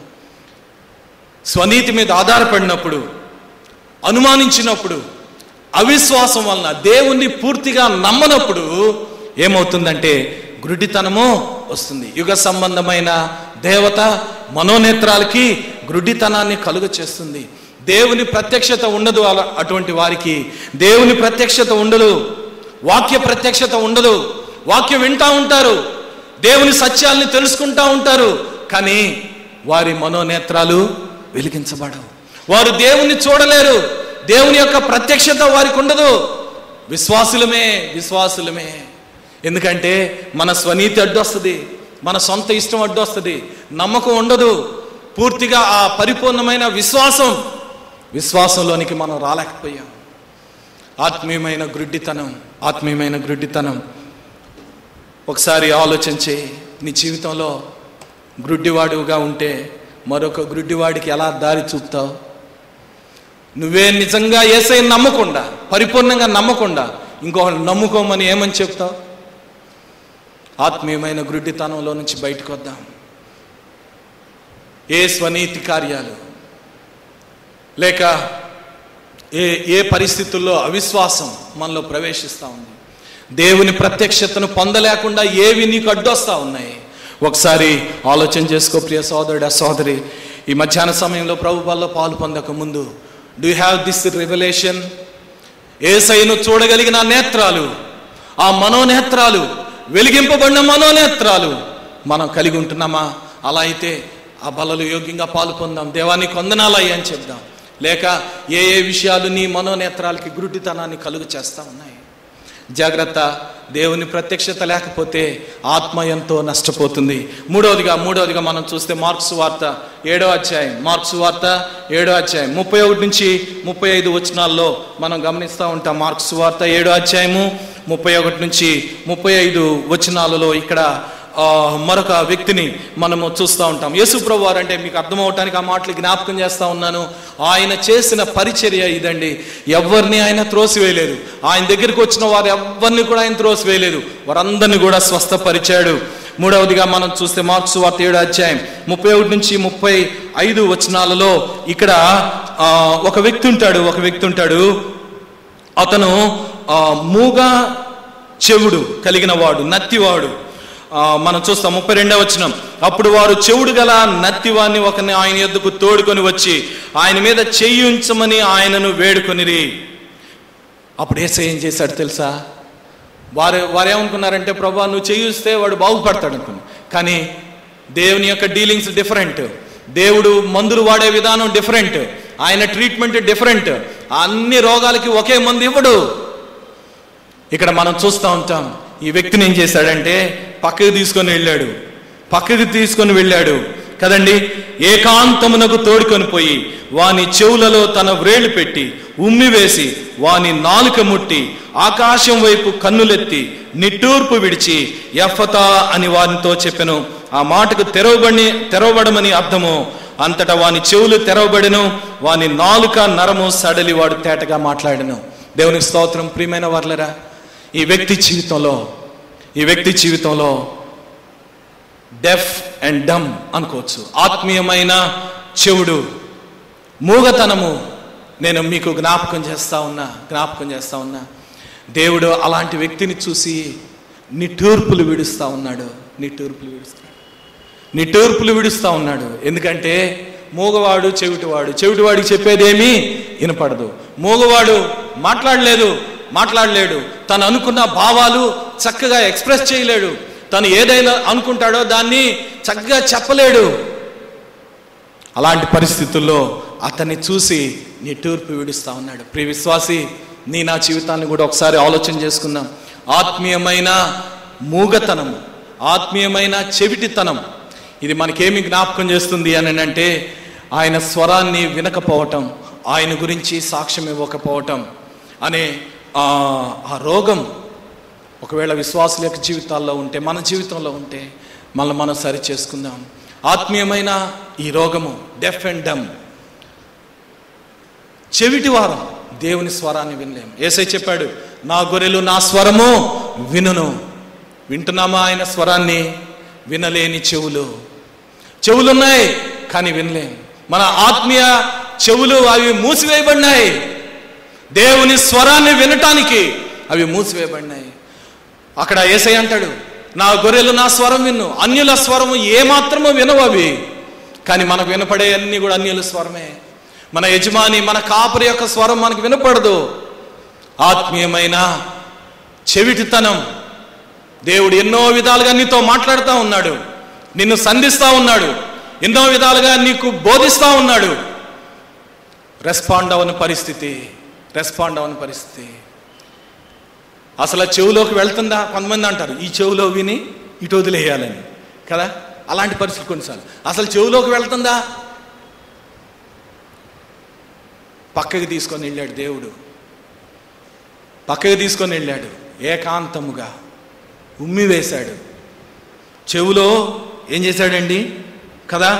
స్వనీతి మీద ఆధారపడినప్పుడు, అనుమానించినప్పుడు, అవిశ్వాసం వలన దేవుణ్ణి పూర్తిగా నమ్మనప్పుడు ఏమవుతుందంటే గుడ్డితనము వస్తుంది. యుగ సంబంధమైన దేవత మనోనేత్రాలకి గుడ్డితనాన్ని కలుగ చేస్తుంది. దేవుని ప్రత్యక్షత ఉండదు అటువంటి వారికి. దేవుని ప్రత్యక్షత ఉండదు, వాక్య ప్రత్యక్షత ఉండదు. వాక్యం వింటా ఉంటారు, దేవుని సత్యాల్ని తెలుసుకుంటా ఉంటారు, కానీ వారి మనోనేత్రాలు వెలిగించబడవు. వారు దేవుణ్ణి చూడలేరు, దేవుని యొక్క ప్రత్యక్షత వారికి ఉండదు. విశ్వాసులమే విశ్వాసులమే ఎందుకంటే మన స్వనీతి అడ్డొస్తుంది, మన సొంత ఇష్టం అడ్డొస్తుంది, నమ్మకం ఉండదు. పూర్తిగా ఆ పరిపూర్ణమైన విశ్వాసం విశ్వాసంలోనికి మనం రాలేకపోయాం. ఆత్మీయమైన గ్రుడ్డితనం ఆత్మీయమైన గ్రుడ్డితనం ఒకసారి ఆలోచించి, నీ జీవితంలో గ్రుడ్డివాడుగా ఉంటే మరొక గ్రుడ్డివాడికి ఎలా దారి చూపుతావు? నువ్వే నిజంగా యేసయ్యని నమ్మకుండా, పరిపూర్ణంగా నమ్మకుండా ఇంకొకరు నమ్ముకోమని ఏమని చెప్తావు? ఆత్మీయమైన గ్రుడ్డితనంలో నుంచి బయటకు వద్దాం. ఏ స్వనీతి కార్యాలు లేక ఏ ఏ పరిస్థితుల్లో అవిశ్వాసం మనలో ప్రవేశిస్తూ ఉంది, దేవుని ప్రత్యక్షతను పొందలేకుండా ఏవి నీకు అడ్డొస్తా ఉన్నాయి? ఒకసారి ఆలోచన చేసుకో ప్రియ సోదరుడా సోదరి. ఈ మధ్యాహ్న సమయంలో ప్రభువులో పాలు పొందక ముందు, do you have this revelation? యేసయ్యను చూడగలిగిన నేత్రాలు, ఆ మనోనేత్రాలు, వెలిగింపబడిన మనోనేత్రాలు మనం కలిగి ఉంటున్నామా? అలా అయితే ఆ బలలో యోగ్యంగా పాలు పొందాం. దేవానికి వందనాలయ్యా అని చెప్దాం. లేక ఏ ఏ విషయాలు నీ మనోనేత్రాలకి గురుడితనాన్ని కలుగు చేస్తూ ఉన్నాయి. జాగ్రత్త, దేవుని ప్రత్యక్షత లేకపోతే ఆత్మ ఎంతో నష్టపోతుంది. మూడవదిగా మూడవదిగా మనం చూస్తే మార్క్స్ వార్త ఏడో అధ్యాయం మార్క్స్ వార్త ఏడో అధ్యాయం ముప్పై ఒకటి నుంచి ముప్పై ఐదు వచనాల్లో మనం గమనిస్తూ ఉంటాం. మార్క్స్ వార్త ఏడో అధ్యాయము ముప్పై ఒకటి నుంచి ముప్పై ఐదు వచనాలలో ఇక్కడ మరొక వ్యక్తిని మనము చూస్తూ ఉంటాం. యేసు ప్రభు వారు అంటే మీకు అర్థమవటానికి ఆ మాటలు జ్ఞాపకం చేస్తూ ఉన్నాను. ఆయన చేసిన పరిచర్య ఇదండి. ఎవరిని ఆయన త్రోసివేయలేదు. ఆయన దగ్గరికి వచ్చిన వారు ఎవరిని కూడా ఆయన త్రోసివేయలేదు. వారందరినీ కూడా స్వస్థపరిచాడు. మూడవదిగా మనం చూస్తే మార్క్స్ వార్త ఏడో అధ్యాయం ముప్పై ఒకటి నుంచి ముప్పై ఐదు వచనాలలో ఇక్కడ ఒక వ్యక్తి ఉంటాడు ఒక వ్యక్తి ఉంటాడు అతను మూగ చెవుడు కలిగిన వాడు, నత్తివాడు. మనం చూస్తాం ముప్పై రెండవ వచనం. అప్పుడు వారు చెవుడు గల నత్తివాన్ని ఒకరిని ఆయన యొద్దకు తోడుకొని వచ్చి ఆయన మీద చెయ్యి ఉంచమని ఆయనను వేడుకొనిరి. అప్పుడు యేసయ్య ఏం చేశాడు తెలుసా? వారు వారు ఏమనుకున్నారంటే, ప్రభా నువ్వు చెయ్యిస్తే వాడు బాగుపడతాడు అనుకున్నాను. కానీ దేవుని యొక్క డీలింగ్స్ డిఫరెంట్. దేవుడు మందులు వాడే విధానం డిఫరెంట్. ఆయన ట్రీట్మెంట్ డిఫరెంట్. అన్ని రోగాలకి ఒకే మందు ఇవ్వడు. ఇక్కడ మనం చూస్తూ ఉంటాం. ఈ వ్యక్తిని ఏం చేశాడంటే పక్కకి తీసుకొని వెళ్ళాడు పక్కకి తీసుకొని వెళ్ళాడు కదండి. ఏకాంతమునకు తోడుకొని పోయి వాని చెవులలో తన వ్రేళ్లు పెట్టి ఉమ్మి వేసి వాని నాలుక ముట్టి ఆకాశం వైపు కన్నులెత్తి నిట్టూర్పు విడిచి ఎఫతా అని వారితో చెప్పెను. ఆ మాటకు తెరవబడి తెరవబడమని అర్థము. అంతటా వాని చెవులు తెరవబడెను, వాని నాలుక నరము సడలి వాడు తేటగా మాట్లాడెను. దేవునికి స్తోత్రం. ప్రియమైన వారలారా, ఈ వ్యక్తి జీవితంలో ఈ వ్యక్తి జీవితంలో డెఫ్ అండ్ డమ్ అనుకోవచ్చు. ఆత్మీయమైన చెవుడు, మూగతనము నేను మీకు జ్ఞాపకం చేస్తా ఉన్నా జ్ఞాపకం చేస్తా ఉన్నా దేవుడు అలాంటి వ్యక్తిని చూసి నిట్టూర్పులు విడుస్తూ ఉన్నాడు నిట్టూర్పులు విడుస్తాడు నిట్టూర్పులు విడుస్తూ ఉన్నాడు ఎందుకంటే మూగవాడు చెవిటివాడు చెవిటివాడికి చెప్పేదేమీ వినపడదు. మూగవాడు మాట్లాడలేదు మాట్లాడలేడు తను అనుకున్న భావాలు చక్కగా ఎక్స్ప్రెస్ చేయలేడు. తను ఏదైనా అనుకుంటాడో దాన్ని చక్కగా చెప్పలేడు. అలాంటి పరిస్థితుల్లో అతన్ని చూసి నిట్టూర్పు విడుస్తూ ఉన్నాడు. ప్రియ విశ్వాసి, నీ నా జీవితాన్ని కూడా ఒకసారి ఆలోచన చేసుకుందాం. ఆత్మీయమైన మూగతనం, ఆత్మీయమైన చెవిటితనం, ఇది మనకేమి జ్ఞాపకం చేస్తుంది అని అంటే ఆయన స్వరాన్ని వినకపోవటం, ఆయన గురించి సాక్ష్యం ఇవ్వకపోవటం అనే ఆ రోగం ఒకవేళ విశ్వాసుల యొక్క జీవితాల్లో ఉంటే, మన జీవితంలో ఉంటే మళ్ళీ మనం సరి చేసుకుందాం. ఆత్మీయమైన ఈ రోగము డెఫ్ అండ్ డమ్, చెవిటి వారం దేవుని స్వరాన్ని వినలేము. యేసయ్య చెప్పాడు, నా గొర్రెలు నా స్వరము వినును. వింటున్నామా ఆయన స్వరాన్ని? వినలేని చెవులు చెవులున్నాయి కానీ వినలేం. మన ఆత్మీయ చెవులు అవి మూసివేయబడినాయి. దేవుని స్వరాన్ని వినటానికి అవి మూసివేయబడినాయి. అక్కడ యేసయ్య అంటాడు, నా గొర్రెలు నా స్వరం విన్ను. అన్యుల స్వరము ఏమాత్రమో వినవు అవి. కానీ మనకు వినపడే అన్ని కూడా అన్యుల స్వరమే. మన యజమాని, మన కాపరి యొక్క స్వరం మనకు వినపడదు. ఆత్మీయమైన చెవిటితనం. దేవుడు ఎన్నో విధాలుగా నీతో మాట్లాడుతూ ఉన్నాడు, నిన్ను సంధిస్తూ ఉన్నాడు, ఎన్నో విధాలుగా నీకు బోధిస్తూ ఉన్నాడు. రెస్పాండ్ అవని పరిస్థితి రెస్పాండ్ అవని పరిస్థితి అసలు చెవులోకి వెళ్తుందా? కొంతమంది అంటారు ఈ చెవులో విని ఇటు వదిలేయాలని కదా. అలాంటి పరిస్థితి కొన్నిసార్లు అసలు చెవులోకి వెళ్తుందా? పక్కకి తీసుకొని వెళ్ళాడు దేవుడు, పక్కకి తీసుకొని వెళ్ళాడు. ఏకాంతముగా ఉమ్మి వేశాడు. చెవులో ఏం చేశాడండి కదా,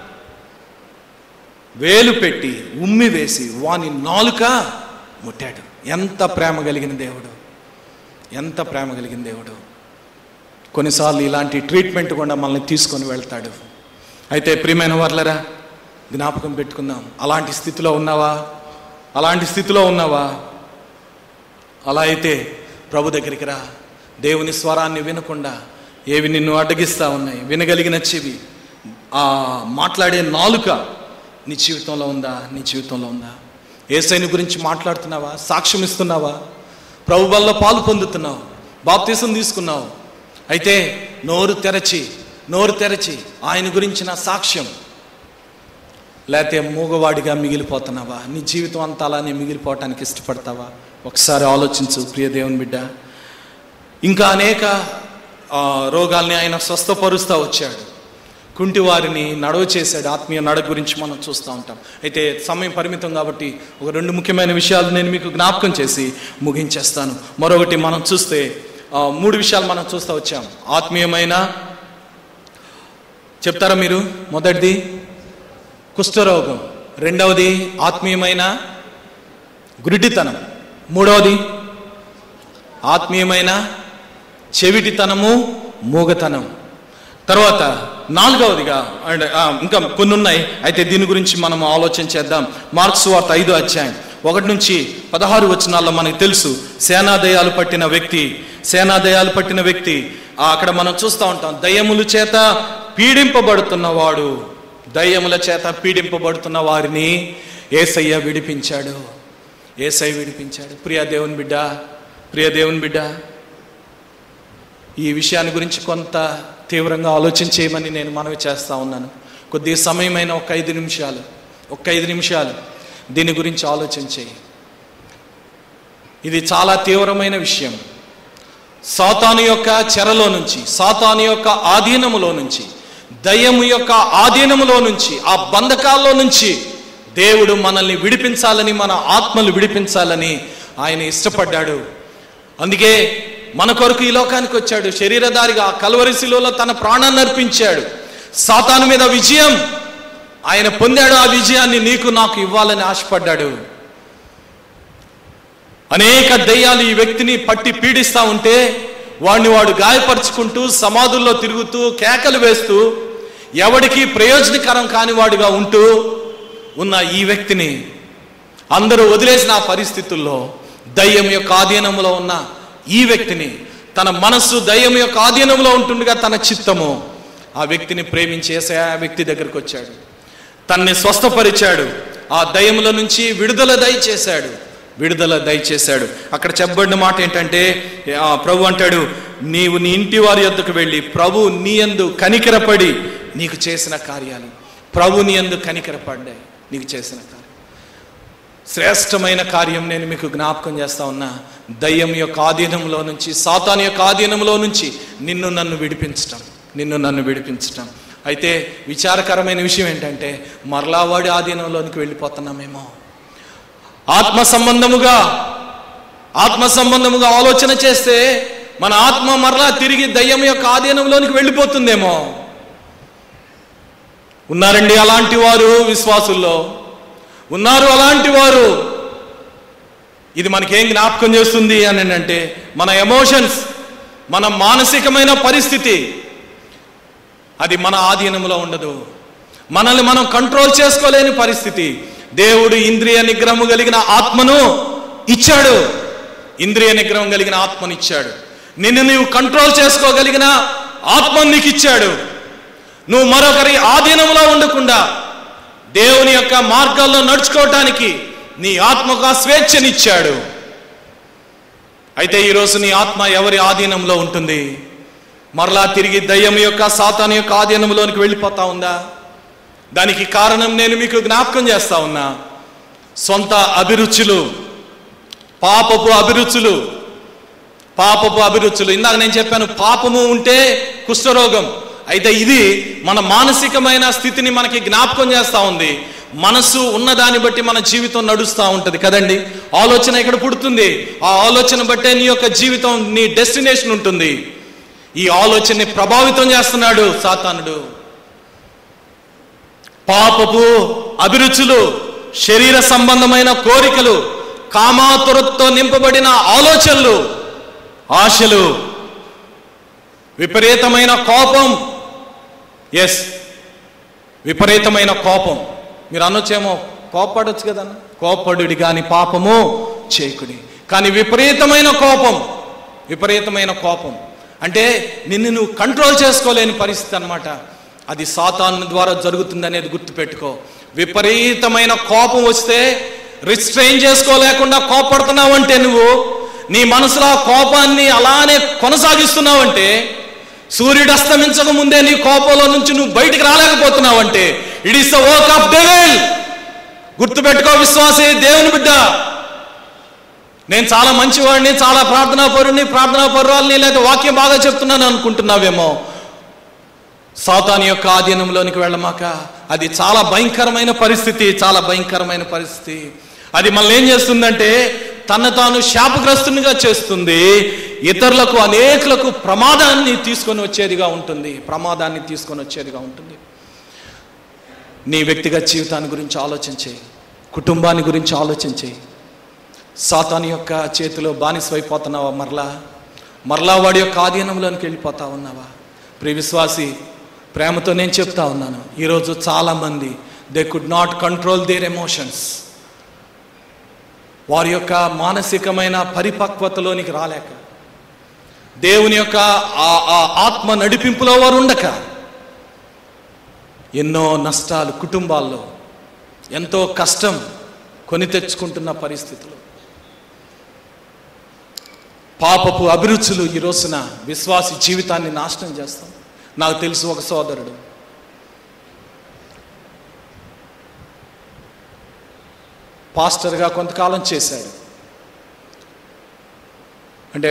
వేలు పెట్టి ఉమ్మి వేసి వాని నాలుక ముట్టాడు. ఎంత ప్రేమ కలిగిన దేవుడు, ఎంత ప్రేమ కలిగిన దేవుడు. కొన్నిసార్లు ఇలాంటి ట్రీట్మెంట్ కూడా మనల్ని తీసుకొని వెళ్తాడు. అయితే ప్రియమైన వారలారా, జ్ఞాపకం పెట్టుకుందాం. అలాంటి స్థితిలో ఉన్నావా? అలాంటి స్థితిలో ఉన్నావా? అలా అయితే ప్రభు దగ్గరికి రా. దేవుని స్వరాన్ని వినకుండా ఏవి నిన్ను అడ్డగిస్తూ ఉన్నాయి? వినగలిగిన చెవి, ఆ మాట్లాడే నాలుక నీ జీవితంలో ఉందా? నీ జీవితంలో ఉందా? యేసయ్యని గురించి మాట్లాడుతున్నావా? సాక్ష్యం ఇస్తున్నావా? ప్రభు వల్ల పాలు పొందుతున్నావు, బాప్తీసం తీసుకున్నావు. అయితే నోరు తెరచి నోరు తెరచి ఆయన గురించిన సాక్ష్యం లేకపోతే మూగవాడిగా మిగిలిపోతున్నావా? నీ జీవితం అంతా అలానే మిగిలిపోవటానికి ఇష్టపడతావా? ఒకసారి ఆలోచించు ప్రియ దేవుని బిడ్డ. ఇంకా అనేక రోగాల్ని ఆయన స్వస్థపరుస్తూ వచ్చాడు. కుంటి వారిని నడవ చేశాడు. ఆత్మీయ నడక గురించి మనం చూస్తూ ఉంటాం. అయితే సమయం పరిమితం కాబట్టి ఒక రెండు ముఖ్యమైన విషయాలు నేను మీకు జ్ఞాపకం చేసి ముగించేస్తాను. మరొకటి మనం చూస్తే మూడు విషయాలు మనం చూస్తూ వచ్చాం. ఆత్మీయమైన, చెప్తారా మీరు? మొదటిది కుష్ఠరోగం, రెండవది ఆత్మీయమైన గురిటితనం, మూడవది ఆత్మీయమైన చెవిటితనము, మూగతనం. తర్వాత నాలుగవదిగా అండ్ ఇంకా కొన్ని ఉన్నాయి. అయితే దీని గురించి మనం ఆలోచన చేద్దాం. మార్క్స్ సువార్త ఐదో అధ్యాయం ఒకటి నుంచి పదహారు వచనాల్లో మనకు తెలుసు, సేనాదయాలు పట్టిన వ్యక్తి సేనాదయాలు పట్టిన వ్యక్తి అక్కడ మనం చూస్తూ ఉంటాం. దయ్యముల చేత పీడింపబడుతున్నవాడు, దయ్యముల చేత పీడింపబడుతున్న వారిని యేసయ్య విడిపించాడు. యేసయ్య విడిపించాడు. ప్రియ దేవుని బిడ్డ, ప్రియ దేవుని బిడ్డ, ఈ విషయాన్ని గురించి కొంత తీవ్రంగా ఆలోచన చేయమని నేను మనవి చేస్తూ ఉన్నాను. కొద్ది సమయమైన ఒక ఐదు నిమిషాలు ఒక ఐదు నిమిషాలు దీని గురించి ఆలోచన చేయి. ఇది చాలా తీవ్రమైన విషయం. సాతాను యొక్క చెరలో నుంచి, సాతాను యొక్క ఆధీనములో నుంచి, దయ్యము యొక్క ఆధీనములో నుంచి, ఆ బంధకాల్లో నుంచి దేవుడు మనల్ని విడిపించాలని, మన ఆత్మలు విడిపించాలని ఆయన ఇష్టపడ్డాడు. అందుకే మన కొరకు ఈ లోకానికి వచ్చాడు. శరీరధారిగా కల్వరి శిలువలో తన ప్రాణాన్ని అర్పించాడు. సాతాను మీద విజయం ఆయన పొందాడు. ఆ విజయాన్ని నీకు నాకు ఇవ్వాలని ఆశపడ్డాడు. అనేక దయ్యాలు ఈ వ్యక్తిని పట్టి పీడిస్తూ ఉంటే వాడిని వాడు గాయపరుచుకుంటూ సమాధుల్లో తిరుగుతూ కేకలు వేస్తూ ఎవడికి ప్రయోజనకరం కాని వాడిగా ఉంటూ ఉన్న ఈ వ్యక్తిని అందరూ వదిలేసిన ఆ పరిస్థితుల్లో దయ్యం యొక్క ఆధీనంలో ఉన్న ఈ వ్యక్తిని, తన మనస్సు దయ్యం యొక్క ఆధీనంలో ఉంటుండగా తన చిత్తము ఆ వ్యక్తిని ప్రేమించేసే ఆ వ్యక్తి దగ్గరికి వచ్చాడు. తన్ని స్వస్థపరిచాడు. ఆ దయ్యముల నుంచి విడుదల దయచేశాడు విడుదల దయచేశాడు అక్కడ చెప్పబడిన మాట ఏంటంటే, ప్రభు అంటాడు, నీవు నీ ఇంటి వారి యొద్దకు వెళ్ళి ప్రభు నీ యందు కనికరపడి నీకు చేసిన కార్యాలు, ప్రభు నీ యందు కనికరపడ్డాయి నీకు చేసిన కార్యం, శ్రేష్టమైన కార్యం నేను మీకు జ్ఞాపకం చేస్తా ఉన్నా. దయ్యం యొక్క ఆధీనంలో నుంచి, సాతాను యొక్క ఆధీనంలో నుంచి నిన్ను నన్ను విడిపించటం నిన్ను నన్ను విడిపించటం అయితే విచారకరమైన విషయం ఏంటంటే, మరలా వాడి ఆధీనంలోనికి వెళ్ళిపోతున్నామేమో. ఆత్మ సంబంధముగా ఆత్మ సంబంధముగా ఆలోచన చేస్తే మన ఆత్మ మరలా తిరిగి దయ్యం యొక్క ఆధీనంలోనికి వెళ్ళిపోతుందేమో. ఉన్నారండి అలాంటి వారు, విశ్వాసుల్లో ఉన్నారు అలాంటి వారు. ఇది మనకేం జ్ఞాపకం చేస్తుంది అని అంటే, మన ఎమోషన్స్, మన మానసికమైన పరిస్థితి అది మన ఆధీనంలో ఉండదు. మనల్ని మనం కంట్రోల్ చేసుకోలేని పరిస్థితి. దేవుడు ఇంద్రియ నిగ్రహము కలిగిన ఆత్మను ఇచ్చాడు. ఇంద్రియ నిగ్రహం కలిగిన ఆత్మను ఇచ్చాడు. నిన్ను నీవు కంట్రోల్ చేసుకోగలిగిన ఆత్మను నీకు ఇచ్చాడు. నువ్వు మరొకరి ఆధీనంలో ఉండకుండా దేవుని యొక్క మార్గాల్లో నడుచుకోవటానికి నీ ఆత్మకు స్వేచ్ఛనిచ్చాడు. అయితే ఈరోజు నీ ఆత్మ ఎవరి ఆధీనంలో ఉంటుంది? మరలా తిరిగి దయ్యం యొక్క, సాతాను యొక్క ఆధీనంలోనికి వెళ్ళిపోతా ఉందా? దానికి కారణం నేను మీకు జ్ఞాపకం చేస్తా ఉన్నా. సొంత అభిరుచులు, పాపపు అభిరుచులు పాపపు అభిరుచులు ఇందాక నేను చెప్పాను, పాపము ఉంటే కుష్ఠరోగం. అయితే ఇది మన మానసికమైన స్థితిని మనకి జ్ఞాపకం చేస్తూ ఉంది. మనసు ఉన్నదాన్ని బట్టి మన జీవితం నడుస్తూ ఉంటుంది కదండి. ఆలోచన ఇక్కడ పుడుతుంది. ఆ ఆలోచన బట్టే నీ యొక్క జీవితం, నీ డెస్టినేషన్ ఉంటుంది. ఈ ఆలోచనని ప్రభావితం చేస్తున్నాడు సాతానుడు. పాపపు అభిరుచులు, శరీర సంబంధమైన కోరికలు, కామాతురతో నింపబడిన ఆలోచనలు, ఆశలు, విపరీతమైన కోపం. ఎస్, విపరీతమైన కోపం. మీరు అనొచ్చేమో, కోపడొచ్చు కదా, కోపడుడి కానీ పాపము చేయకుడి. కానీ విపరీతమైన కోపం, విపరీతమైన కోపం అంటే నిన్ను నువ్వు కంట్రోల్ చేసుకోలేని పరిస్థితి అన్నమాట. అది సాతాను ద్వారా జరుగుతుంది అనేది గుర్తుపెట్టుకో. విపరీతమైన కోపం వస్తే రిస్ట్రెయిన్ చేసుకోలేకుండా కోపడుతున్నావంటే, నువ్వు నీ మనసులో కోపాన్ని అలానే కొనసాగిస్తున్నావంటే, సూర్యుడు అస్తమించక ముందే నీ కోపంలో నుంచి నువ్వు బయటికి రాలేకపోతున్నావంటే, it is the work of devil. గుర్తుపెట్టుకో విశ్వాసి, దేవుని బిడ్డ. నేను చాలా మంచివాడిని, చాలా ప్రార్థనా పరుని, ప్రార్థనా పరురాలని, లేదా వాక్యం బాగా చెప్తున్నాను అనుకుంటున్నావేమో. సాతాను యొక్క ఆధీనంలోనికి వెళ్ళమాక. అది చాలా భయంకరమైన పరిస్థితి, చాలా భయంకరమైన పరిస్థితి. అది మనల్ని ఏం చేస్తుందంటే తన తాను శాపగ్రస్తునిగా చేస్తుంది, ఇతరులకు అనేకులకు ప్రమాదాన్ని తీసుకొని వచ్చేదిగా ఉంటుంది, ప్రమాదాన్ని తీసుకొని వచ్చేదిగా ఉంటుంది. నీ వ్యక్తిగత జీవితాన్ని గురించి ఆలోచించే, కుటుంబాన్ని గురించి ఆలోచించే. సాతాను యొక్క చేతిలో బానిసైపోతున్నావా? మరలా మరలా వాడి యొక్క ఆధీనంలోనికి వెళ్ళిపోతా ఉన్నావా? ప్రియ విశ్వాసి, ప్రేమతో నేను చెప్తా ఉన్నాను, ఈరోజు చాలామంది they could not control their emotions. వారి యొక్క మానసికమైన పరిపక్వతలోనికి రాలేక, దేవుని యొక్క ఆ ఆత్మ నడిపింపులో వారు ఉండక ఎన్నో నష్టాలు కుటుంబాల్లో, ఎంతో కష్టం కొని తెచ్చుకుంటున్న పరిస్థితులు, పాపపు అభిరుచులు ఈ రోజున విశ్వాసి జీవితాన్ని నాశనం చేస్తాం. నాకు తెలుసు ఒక సోదరుడు, పాస్టర్గా కొంతకాలం చేశాడు. అంటే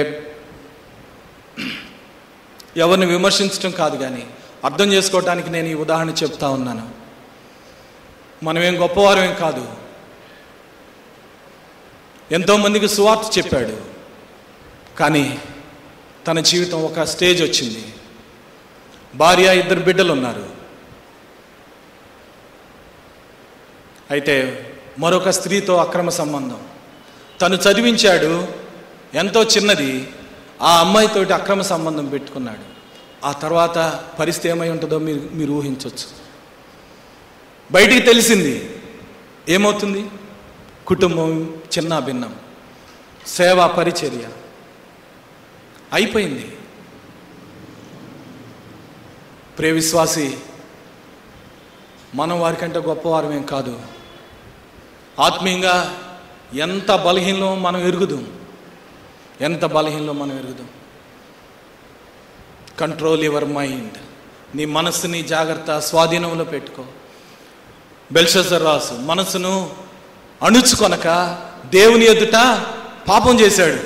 ఎవరిని విమర్శించడం కాదు, కానీ అర్థం చేసుకోవటానికి నేను ఈ ఉదాహరణ చెప్తా ఉన్నాను. మనమేం గొప్పవారమేం కాదు, ఎంతోమందికి సువార్త చెప్పాడు. కానీ తన జీవితం ఒక స్టేజ్ వచ్చింది. భార్య, ఇద్దరు బిడ్డలు ఉన్నారు. అయితే మరొక స్త్రీతో అక్రమ సంబంధం. తను చదివించాడు, ఎంతో చిన్నది, ఆ అమ్మాయితోటి అక్రమ సంబంధం పెట్టుకున్నాడు. ఆ తర్వాత పరిస్థితి ఏమై ఉంటుందో మీరు మీరు ఊహించవచ్చు. బయటికి తెలిసింది, ఏమవుతుంది? కుటుంబం చిన్న భిన్నం, సేవా పరిచర్య అయిపోయింది. ప్రియ విశ్వాసి, మనం వారికంటే గొప్పవారమేం కాదు. ఆత్మీయంగా ఎంత బలహీనలో మనం ఎరుగుదాం, ఎంత బలహీనలో మనం ఎరుగుదాం. Control your mind. నీ మనస్సుని జాగ్రత్త స్వాధీనంలో పెట్టుకో. బెల్షస్సర్ రాసు మనసును అణుచుకొనక దేవుని ఎదుట పాపం చేశాడు.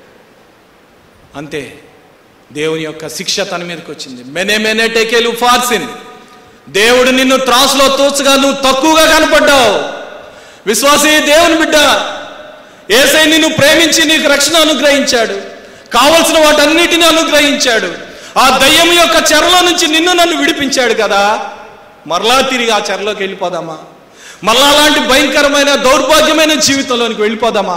అంతే, దేవుని యొక్క శిక్ష తన మీదకి వచ్చింది. మెనే మెనే టేకేలు ఫార్సిన్. దేవుడు నిన్ను త్రాసులో తోచగా నువ్వు తక్కువగా కనపడ్డావు. విశ్వాసి, దేవుని బిడ్డ, యేసయ్య నిన్ను ప్రేమించి నీకు రక్షణ అనుగ్రహించాడు, కావలసిన వాటన్నిటిని అనుగ్రహించాడు. ఆ దయ్యం యొక్క చెరలో నుంచి నిన్ను నన్ను విడిపించాడు కదా. మరలా తిరిగి ఆ చెరలోకి వెళ్ళిపోదామా? మరలా అలాంటి భయంకరమైన దౌర్భాగ్యమైన జీవితంలోనికి వెళ్ళిపోదామా?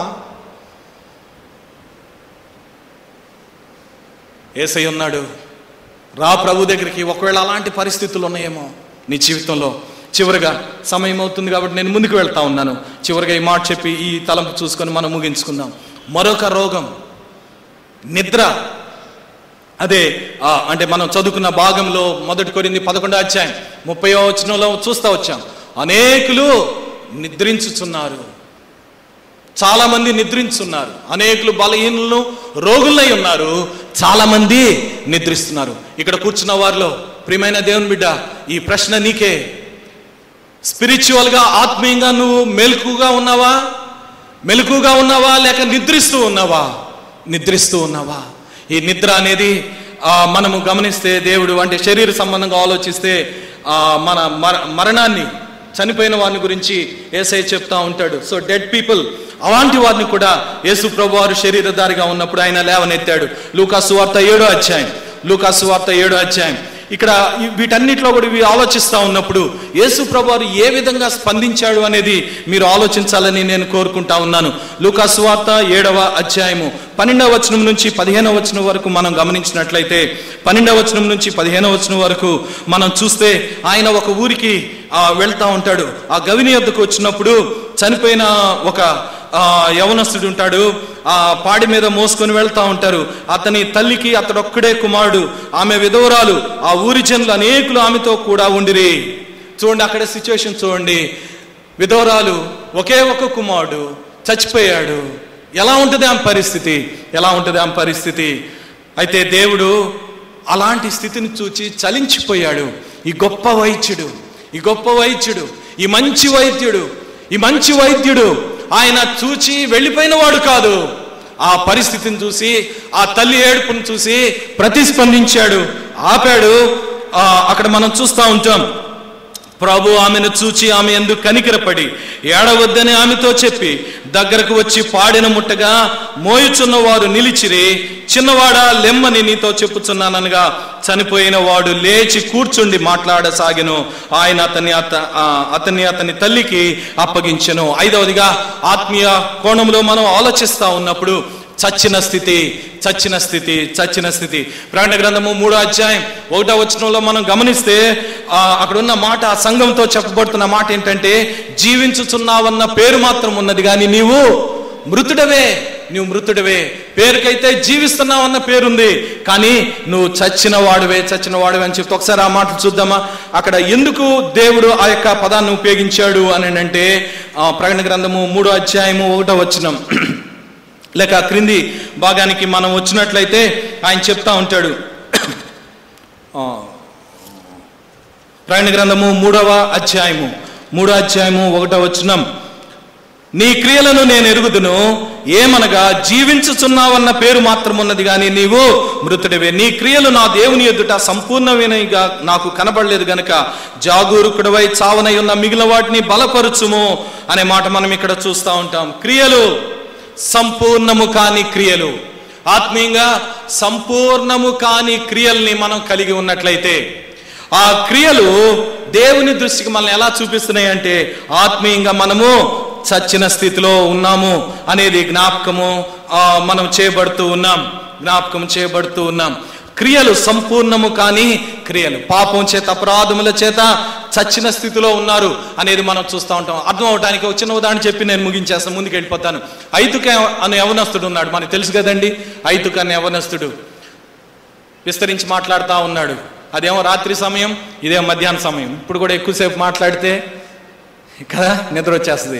యేసయ్య ఉన్నాడు, రా ప్రభు దగ్గరికి. ఒకవేళ అలాంటి పరిస్థితులు ఉన్నాయేమో నీ జీవితంలో. చివరిగా సమయం అవుతుంది కాబట్టి నేను ముందుకు వెళ్తా ఉన్నాను. చివరిగా ఈ మాట చెప్పి ఈ తలంపు చూసుకొని మనం ముగించుకుందాం. మరొక రోగం నిద్ర. అదే అంటే మనం చదువుకున్న భాగంలో మొదటి కొరింథీ పదకొండో అధ్యాయం ముప్పైవ వచనంలో చూస్తూ వచ్చాం. అనేకులు నిద్రించుచున్నారు, చాలా మంది నిద్రించున్నారు. అనేకులు బలహీనులు రోగులై ఉన్నారు, చాలా మంది నిద్రిస్తున్నారు. ఇక్కడ కూర్చున్న వారిలో ప్రియమైన దేవుని బిడ్డ, ఈ ప్రశ్న నీకే. స్పిరిచువల్గా, ఆత్మీయంగా నువ్వు మెలకుగా ఉన్నావా? మెలకుగా ఉన్నావా లేక నిద్రిస్తూ ఉన్నావా? నిద్రిస్తూ ఉన్నావా? ఈ నిద్ర అనేది మనము గమనిస్తే, దేవుడు అంటే శరీర సంబంధంగా ఆలోచిస్తే మన మరణాన్ని, చనిపోయిన వారిని గురించి యేసయ్య చెప్తా ఉంటాడు. సో డెడ్ పీపుల్, అలాంటి వారిని కూడా యేసు ప్రభు వారు శరీరధారిగా ఉన్నప్పుడు ఆయన లేవనెత్తాడు. లూకా సువార్త ఏడో అధ్యాయం లూకా సువార్త ఏడో అధ్యాయం ఇక్కడ వీటన్నిటిలో కూడా ఇవి ఆలోచిస్తూ ఉన్నప్పుడు యేసు ప్రభు వారు ఏ విధంగా స్పందించాడు అనేది మీరు ఆలోచించాలని నేను కోరుకుంటా ఉన్నాను. లూకా సువార్త ఏడవ అధ్యాయము పన్నెండవ వచనం నుంచి పదిహేనవ వచనం వరకు మనం గమనించినట్లయితే, పన్నెండవ వచనం నుంచి పదిహేనవ వచనం వరకు మనం చూస్తే, ఆయన ఒక ఊరికి వెళ్తా ఉంటాడు. ఆ గవిని వద్దకు వచ్చినప్పుడు చనిపోయిన ఒక యవనస్తుడు ఉంటాడు. ఆ పాడి మీద మోసుకొని వెళ్తా ఉంటారు. అతని తల్లికి అతడొక్కడే కుమారుడు, ఆమె విధవరాలు. ఆ ఊరి జనులు అనేకులు ఆమెతో కూడా ఉండిరి. చూడండి అక్కడ సిచ్యువేషన్ చూడండి. విధవరాలు, ఒకే ఒక కుమారుడు చచ్చిపోయాడు. ఎలా ఉంటుంది ఆమె పరిస్థితి? ఎలా ఉంటుంది ఆమె పరిస్థితి? అయితే దేవుడు అలాంటి స్థితిని చూచి చలించిపోయాడు. ఈ గొప్ప వైద్యుడు, ఈ గొప్ప వైద్యుడు, ఈ మంచి వైద్యుడు, ఈ మంచి వైద్యుడు ఆయన చూచి వెళ్ళిపోయిన వాడు కాదు. ఆ పరిస్థితిని చూసి, ఆ తల్లి ఏడుపును చూసి ప్రతిస్పందించాడు, ఆపాడు. అక్కడ మనం చూస్తూ ఉంటాం, ప్రభు ఆమెను చూచి ఆమె ఎందుకు కనికరపడి ఏడవద్దని ఆమెతో చెప్పి దగ్గరకు వచ్చి పాడిన ముట్టగా మోయుచున్న వారు నిలిచిరి. చిన్నవాడా లెమ్మని నీతో చెప్పుచున్నాననగా చనిపోయిన వాడు లేచి కూర్చుండి మాట్లాడసాగెను. ఆయన అతన్ని అత అతన్ని అతని తల్లికి అప్పగించెను. ఐదవదిగా ఆత్మీయ కోణంలో మనం ఆలోచిస్తూ ఉన్నప్పుడు చచ్చిన స్థితి, చచ్చిన స్థితి, చచ్చిన స్థితి. ప్రకటన గ్రంథము మూడో అధ్యాయం ఒకటో వచనంలో మనం గమనిస్తే అక్కడ ఉన్న మాట, ఆ సంఘంతో చెప్పబడుతున్న మాట ఏంటంటే, జీవించుచున్నావన్న పేరు మాత్రం ఉన్నది కానీ నీవు మృతుడవే, నువ్వు మృతుడవే. పేరుకైతే జీవిస్తున్నావన్న పేరుంది కానీ నువ్వు చచ్చిన వాడువే, చచ్చిన వాడువే అని చెప్తే ఒకసారి ఆ మాటలు చూద్దామా. అక్కడ ఎందుకు దేవుడు ఆ యొక్క పదాన్ని ఉపయోగించాడు అని అంటే, ప్రకటన గ్రంథము మూడో అధ్యాయము ఒకటో వచనం లేక క్రింది భాగానికి మనం వచ్చినట్లయితే ఆయన చెప్తా ఉంటాడు. ప్రకటన గ్రంథము మూడవ అధ్యాయము మూడో అధ్యాయము ఒకటో వచనం, నీ క్రియలను నేను ఎరుగుదును, ఏమనగా జీవించుచున్నావన్న పేరు మాత్రం ఉన్నది కానీ నీవు మృతుడివే. నీ క్రియలు నా దేవుని ఎదుట సంపూర్ణమైనవిగా నాకు కనబడలేదు గనుక జాగరూకుడవై చావనై ఉన్న మిగిలిన వాటిని బలపరుచుము అనే మాట మనం ఇక్కడ చూస్తూ ఉంటాం. క్రియలు సంపూర్ణము కాని క్రియలు, ఆత్మీయంగా సంపూర్ణము కాని క్రియల్ని మనం కలిగి ఉన్నట్లయితే ఆ క్రియలు దేవుని దృష్టికి మనల్ని ఎలా చూపిస్తున్నాయి అంటే, ఆత్మీయంగా మనము చచ్చిన స్థితిలో ఉన్నాము అనేది జ్ఞాపకము మనం చేయబడుతూ ఉన్నాం, జ్ఞాపకం చేయబడుతూ ఉన్నాం. క్రియలు సంపూర్ణము కాని క్రియలు, పాపం చేత అపరాధముల చేత చచ్చిన స్థితిలో ఉన్నారు అనేది మనం చూస్తూ ఉంటాం. అర్థం అవడానికి ఒక చిన్న ఉదాహరణ చెప్పి నేను ముగించేస్తాను, ముందుకు వెళ్ళిపోతాను. ఐతుక అనే యవనస్తుడు ఉన్నాడు, మనకు తెలుసు కదండి. ఐతుక అనే యవనస్తుడు విస్తరించి మాట్లాడుతూ ఉన్నాడు. అదేమో రాత్రి సమయం, ఇదేమో మధ్యాహ్న సమయం. ఇప్పుడు కూడా ఎక్కువసేపు మాట్లాడితే కదా నిద్ర వచ్చేస్తుంది.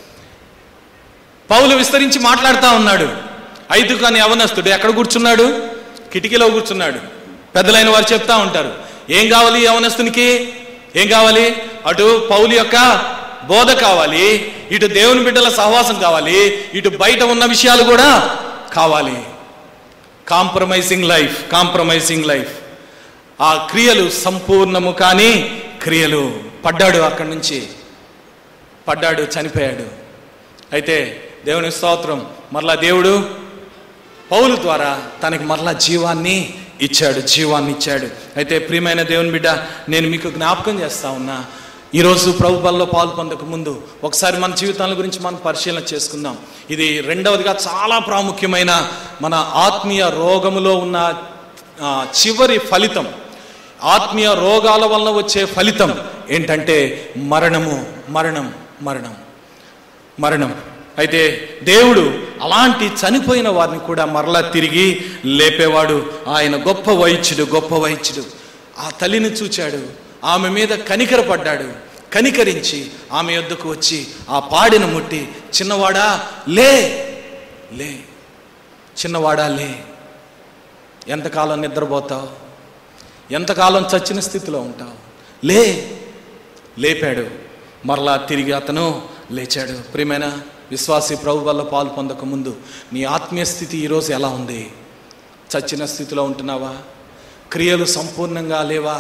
పౌలు విస్తరించి మాట్లాడుతూ ఉన్నాడు. ఐతుక అనే యవనస్తుడు ఎక్కడ కూర్చున్నాడు? కిటికీలో కూర్చున్నాడు. పెద్దలైన వారు చెప్తా ఉంటారు, ఏం కావాలి యవనస్తునికి? ఏం కావాలి? అటు పౌలు యొక్క బోధ కావాలి, ఇటు దేవుని బిడ్డల సహవాసం కావాలి, ఇటు బయట ఉన్న విషయాలు కూడా కావాలి. Compromising life, compromising life. ఆ క్రియలు సంపూర్ణము కానీ క్రియలు. పడ్డాడు, అక్కడి నుంచి పడ్డాడు, చనిపోయాడు. అయితే దేవుని స్తోత్రం, మరలా దేవుడు పౌలు ద్వారా తనకి మరలా జీవాన్ని ఇచ్చాడు, జీవాన్ని ఇచ్చాడు. అయితే ప్రియమైన దేవుని బిడ్డ, నేను మీకు జ్ఞాపకం చేస్తా ఉన్నా, ఈరోజు ప్రభు బలలో పాలు పొందక ముందు ఒకసారి మన జీవితాల గురించి మనం పరిశీలన చేసుకుందాం. ఇది రెండవదిగా చాలా ప్రాముఖ్యమైన మన ఆత్మీయ రోగములో ఉన్న చివరి ఫలితం, ఆత్మీయ రోగాల వలన వచ్చే ఫలితం ఏంటంటే మరణము, మరణం, మరణం, మరణం. అయితే దేవుడు అలాంటి చనిపోయిన వారిని కూడా మరలా తిరిగి లేపేవాడు. ఆయన గొప్ప వైద్యుడు, గొప్ప వైద్యుడు. ఆ తల్లిని చూచాడు, ఆమె మీద కనికరపడ్డాడు. కనికరించి ఆమె యొద్దకు వచ్చి ఆ పాడిన ముట్టి, చిన్నవాడా లే, లే, చిన్నవాడా లే, ఎంతకాలం నిద్రపోతావు, ఎంతకాలం చచ్చిన స్థితిలో ఉంటావు, లే. లేపాడు, మరలా తిరిగి అతను లేచాడు. ప్రియమైన విశ్వాసి, ప్రభు వల్ల పాలు పొందక ముందు నీ ఆత్మీయ స్థితి ఈరోజు ఎలా ఉంది? చచ్చిన స్థితిలో ఉంటున్నావా? క్రియలు సంపూర్ణంగా లేవా?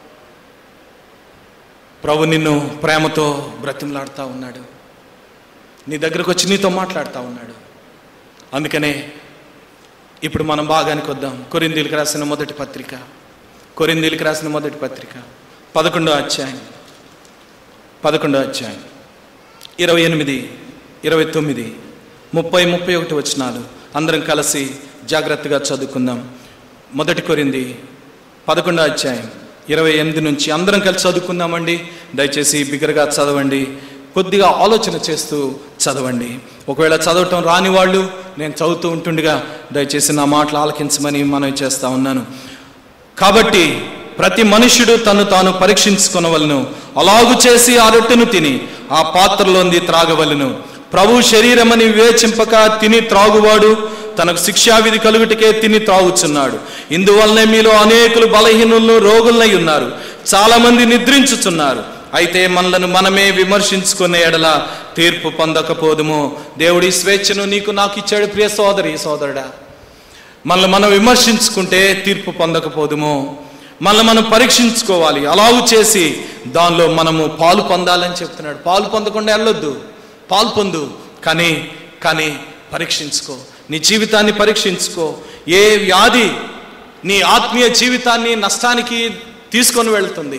ప్రభు నిన్ను ప్రేమతో బ్రతిమలాడుతూ ఉన్నాడు, నీ దగ్గరకు వచ్చి నీతో మాట్లాడుతూ ఉన్నాడు. అందుకనే ఇప్పుడు మనం భాగానికి వద్దాం. కొరింథీయులకు రాసిన మొదటి పత్రిక, కొరింథీయులకు రాసిన మొదటి పత్రిక పదకొండో అధ్యాయం, పదకొండో అధ్యాయం ఇరవై ఎనిమిది ఇరవై తొమ్మిది ముప్పై ముప్పై ఒకటి వచనాలు అందరం కలిసి జాగ్రత్తగా చదువుకుందాం. మొదటి కొరింథీ పదకొండో అధ్యాయం ఇరవై ఎనిమిది నుంచి అందరం కలిసి చదువుకుందామండి. దయచేసి బిగ్గరగా చదవండి, కొద్దిగా ఆలోచన చేస్తూ చదవండి. ఒకవేళ చదవటం రాని వాళ్ళు నేను చదువుతూ ఉంటుండగా దయచేసి నా మాటలు ఆలకించమని మనవి చేస్తా ఉన్నాను. కాబట్టి ప్రతి మనుష్యుడు తను తాను పరీక్షించుకొనవలను, అలాగు చేసి ఆ రొట్టెను తిని ఆ పాత్రలోంది త్రాగవలను. ప్రభు శరీరమని వివేచింపక తిని త్రాగువాడు తనకు శిక్షావిధి కలుగుటకే తిని త్రాగుచున్నాడు. ఇందువల్లనే మీలో అనేకులు బలహీనులను రోగులనై ఉన్నారు, చాలా మంది నిద్రించుచున్నారు. అయితే మనలను మనమే విమర్శించుకునే ఎడల తీర్పు పొందకపోదుము. దేవుడి స్వేచ్ఛను నీకు నాకు ఇచ్చాడు ప్రియ సోదరి సోదరుడా. మనల్ని మనం విమర్శించుకుంటే తీర్పు పొందకపోదుము. మనల్ని మనం పరీక్షించుకోవాలి. అలాగూ చేసి దానిలో మనము పాలు పొందాలని చెప్తున్నాడు. పాలు పొందకుండా వెళ్ళొద్దు, పాలు పొందు, కానీ కానీ పరీక్షించుకో, నీ జీవితాన్ని పరీక్షించుకో. ఏ వ్యాధి నీ ఆత్మీయ జీవితాన్ని నష్టానికి తీసుకొని వెళ్తుంది?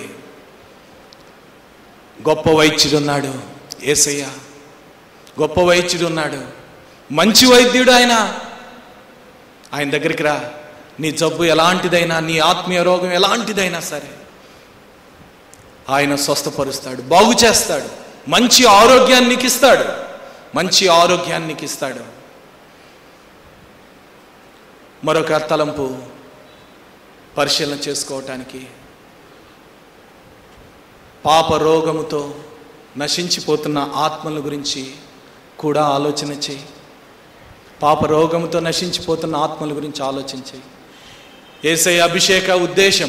గొప్ప వైద్యుడు ఉన్నాడు యేసయ్య, గొప్ప వైద్యుడు ఉన్నాడు, మంచి వైద్యుడు ఆయన. ఆయన దగ్గరికి రా. నీ జబ్బు ఎలాంటిదైనా, నీ ఆత్మీయ రోగం ఎలాంటిదైనా సరే ఆయన స్వస్థపరుస్తాడు, బాగు చేస్తాడు, మంచి ఆరోగ్యాన్ని నీకు ఇస్తాడు, మంచి ఆరోగ్యాన్ని నీకు ఇస్తాడు. మరొక తలంపు పరిశీలన చేసుకోవటానికి, పాప రోగముతో నశించిపోతున్న ఆత్మల గురించి కూడా ఆలోచన చేయి. పాప రోగముతో నశించిపోతున్న ఆత్మల గురించి ఆలోచించి, యేసయ్య అభిషేక ఉద్దేశం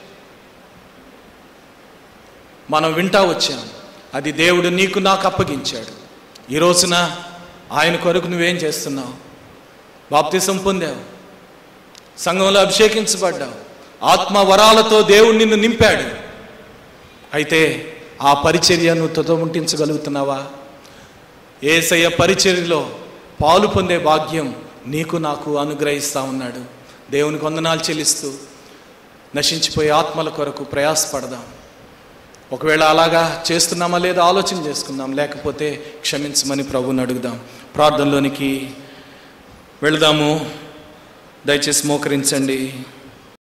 మనం వింటా వచ్చాం. అది దేవుడు నీకు నాకు అప్పగించాడు. ఈ రోజున ఆయన కొరకు నువ్వేం చేస్తున్నావు? బాప్తిసం పొందావు, సంఘంలో అభిషేకించబడ్డావు, ఆత్మ వరాలతో దేవుడు నిన్ను నింపాడు. అయితే ఆ పరిచర్యను తుదముట్టించగలుగుతున్నావా? యేసయ్య పరిచర్యలో పాలు పొందే భాగ్యం నీకు నాకు అనుగ్రహిస్తా ఉన్నాడు. దేవునికి వందనాలు చెల్లిస్తూ నశించిపోయే ఆత్మల కొరకు ప్రయాసపడదాం. ఒకవేళ అలాగా చేస్తున్నామా లేదా ఆలోచన చేసుకుందాం. లేకపోతే క్షమించమని ప్రభువుని అడుగుదాం. ప్రార్థనలోనికి వెళదాము. దయచేసి మోకరించండి.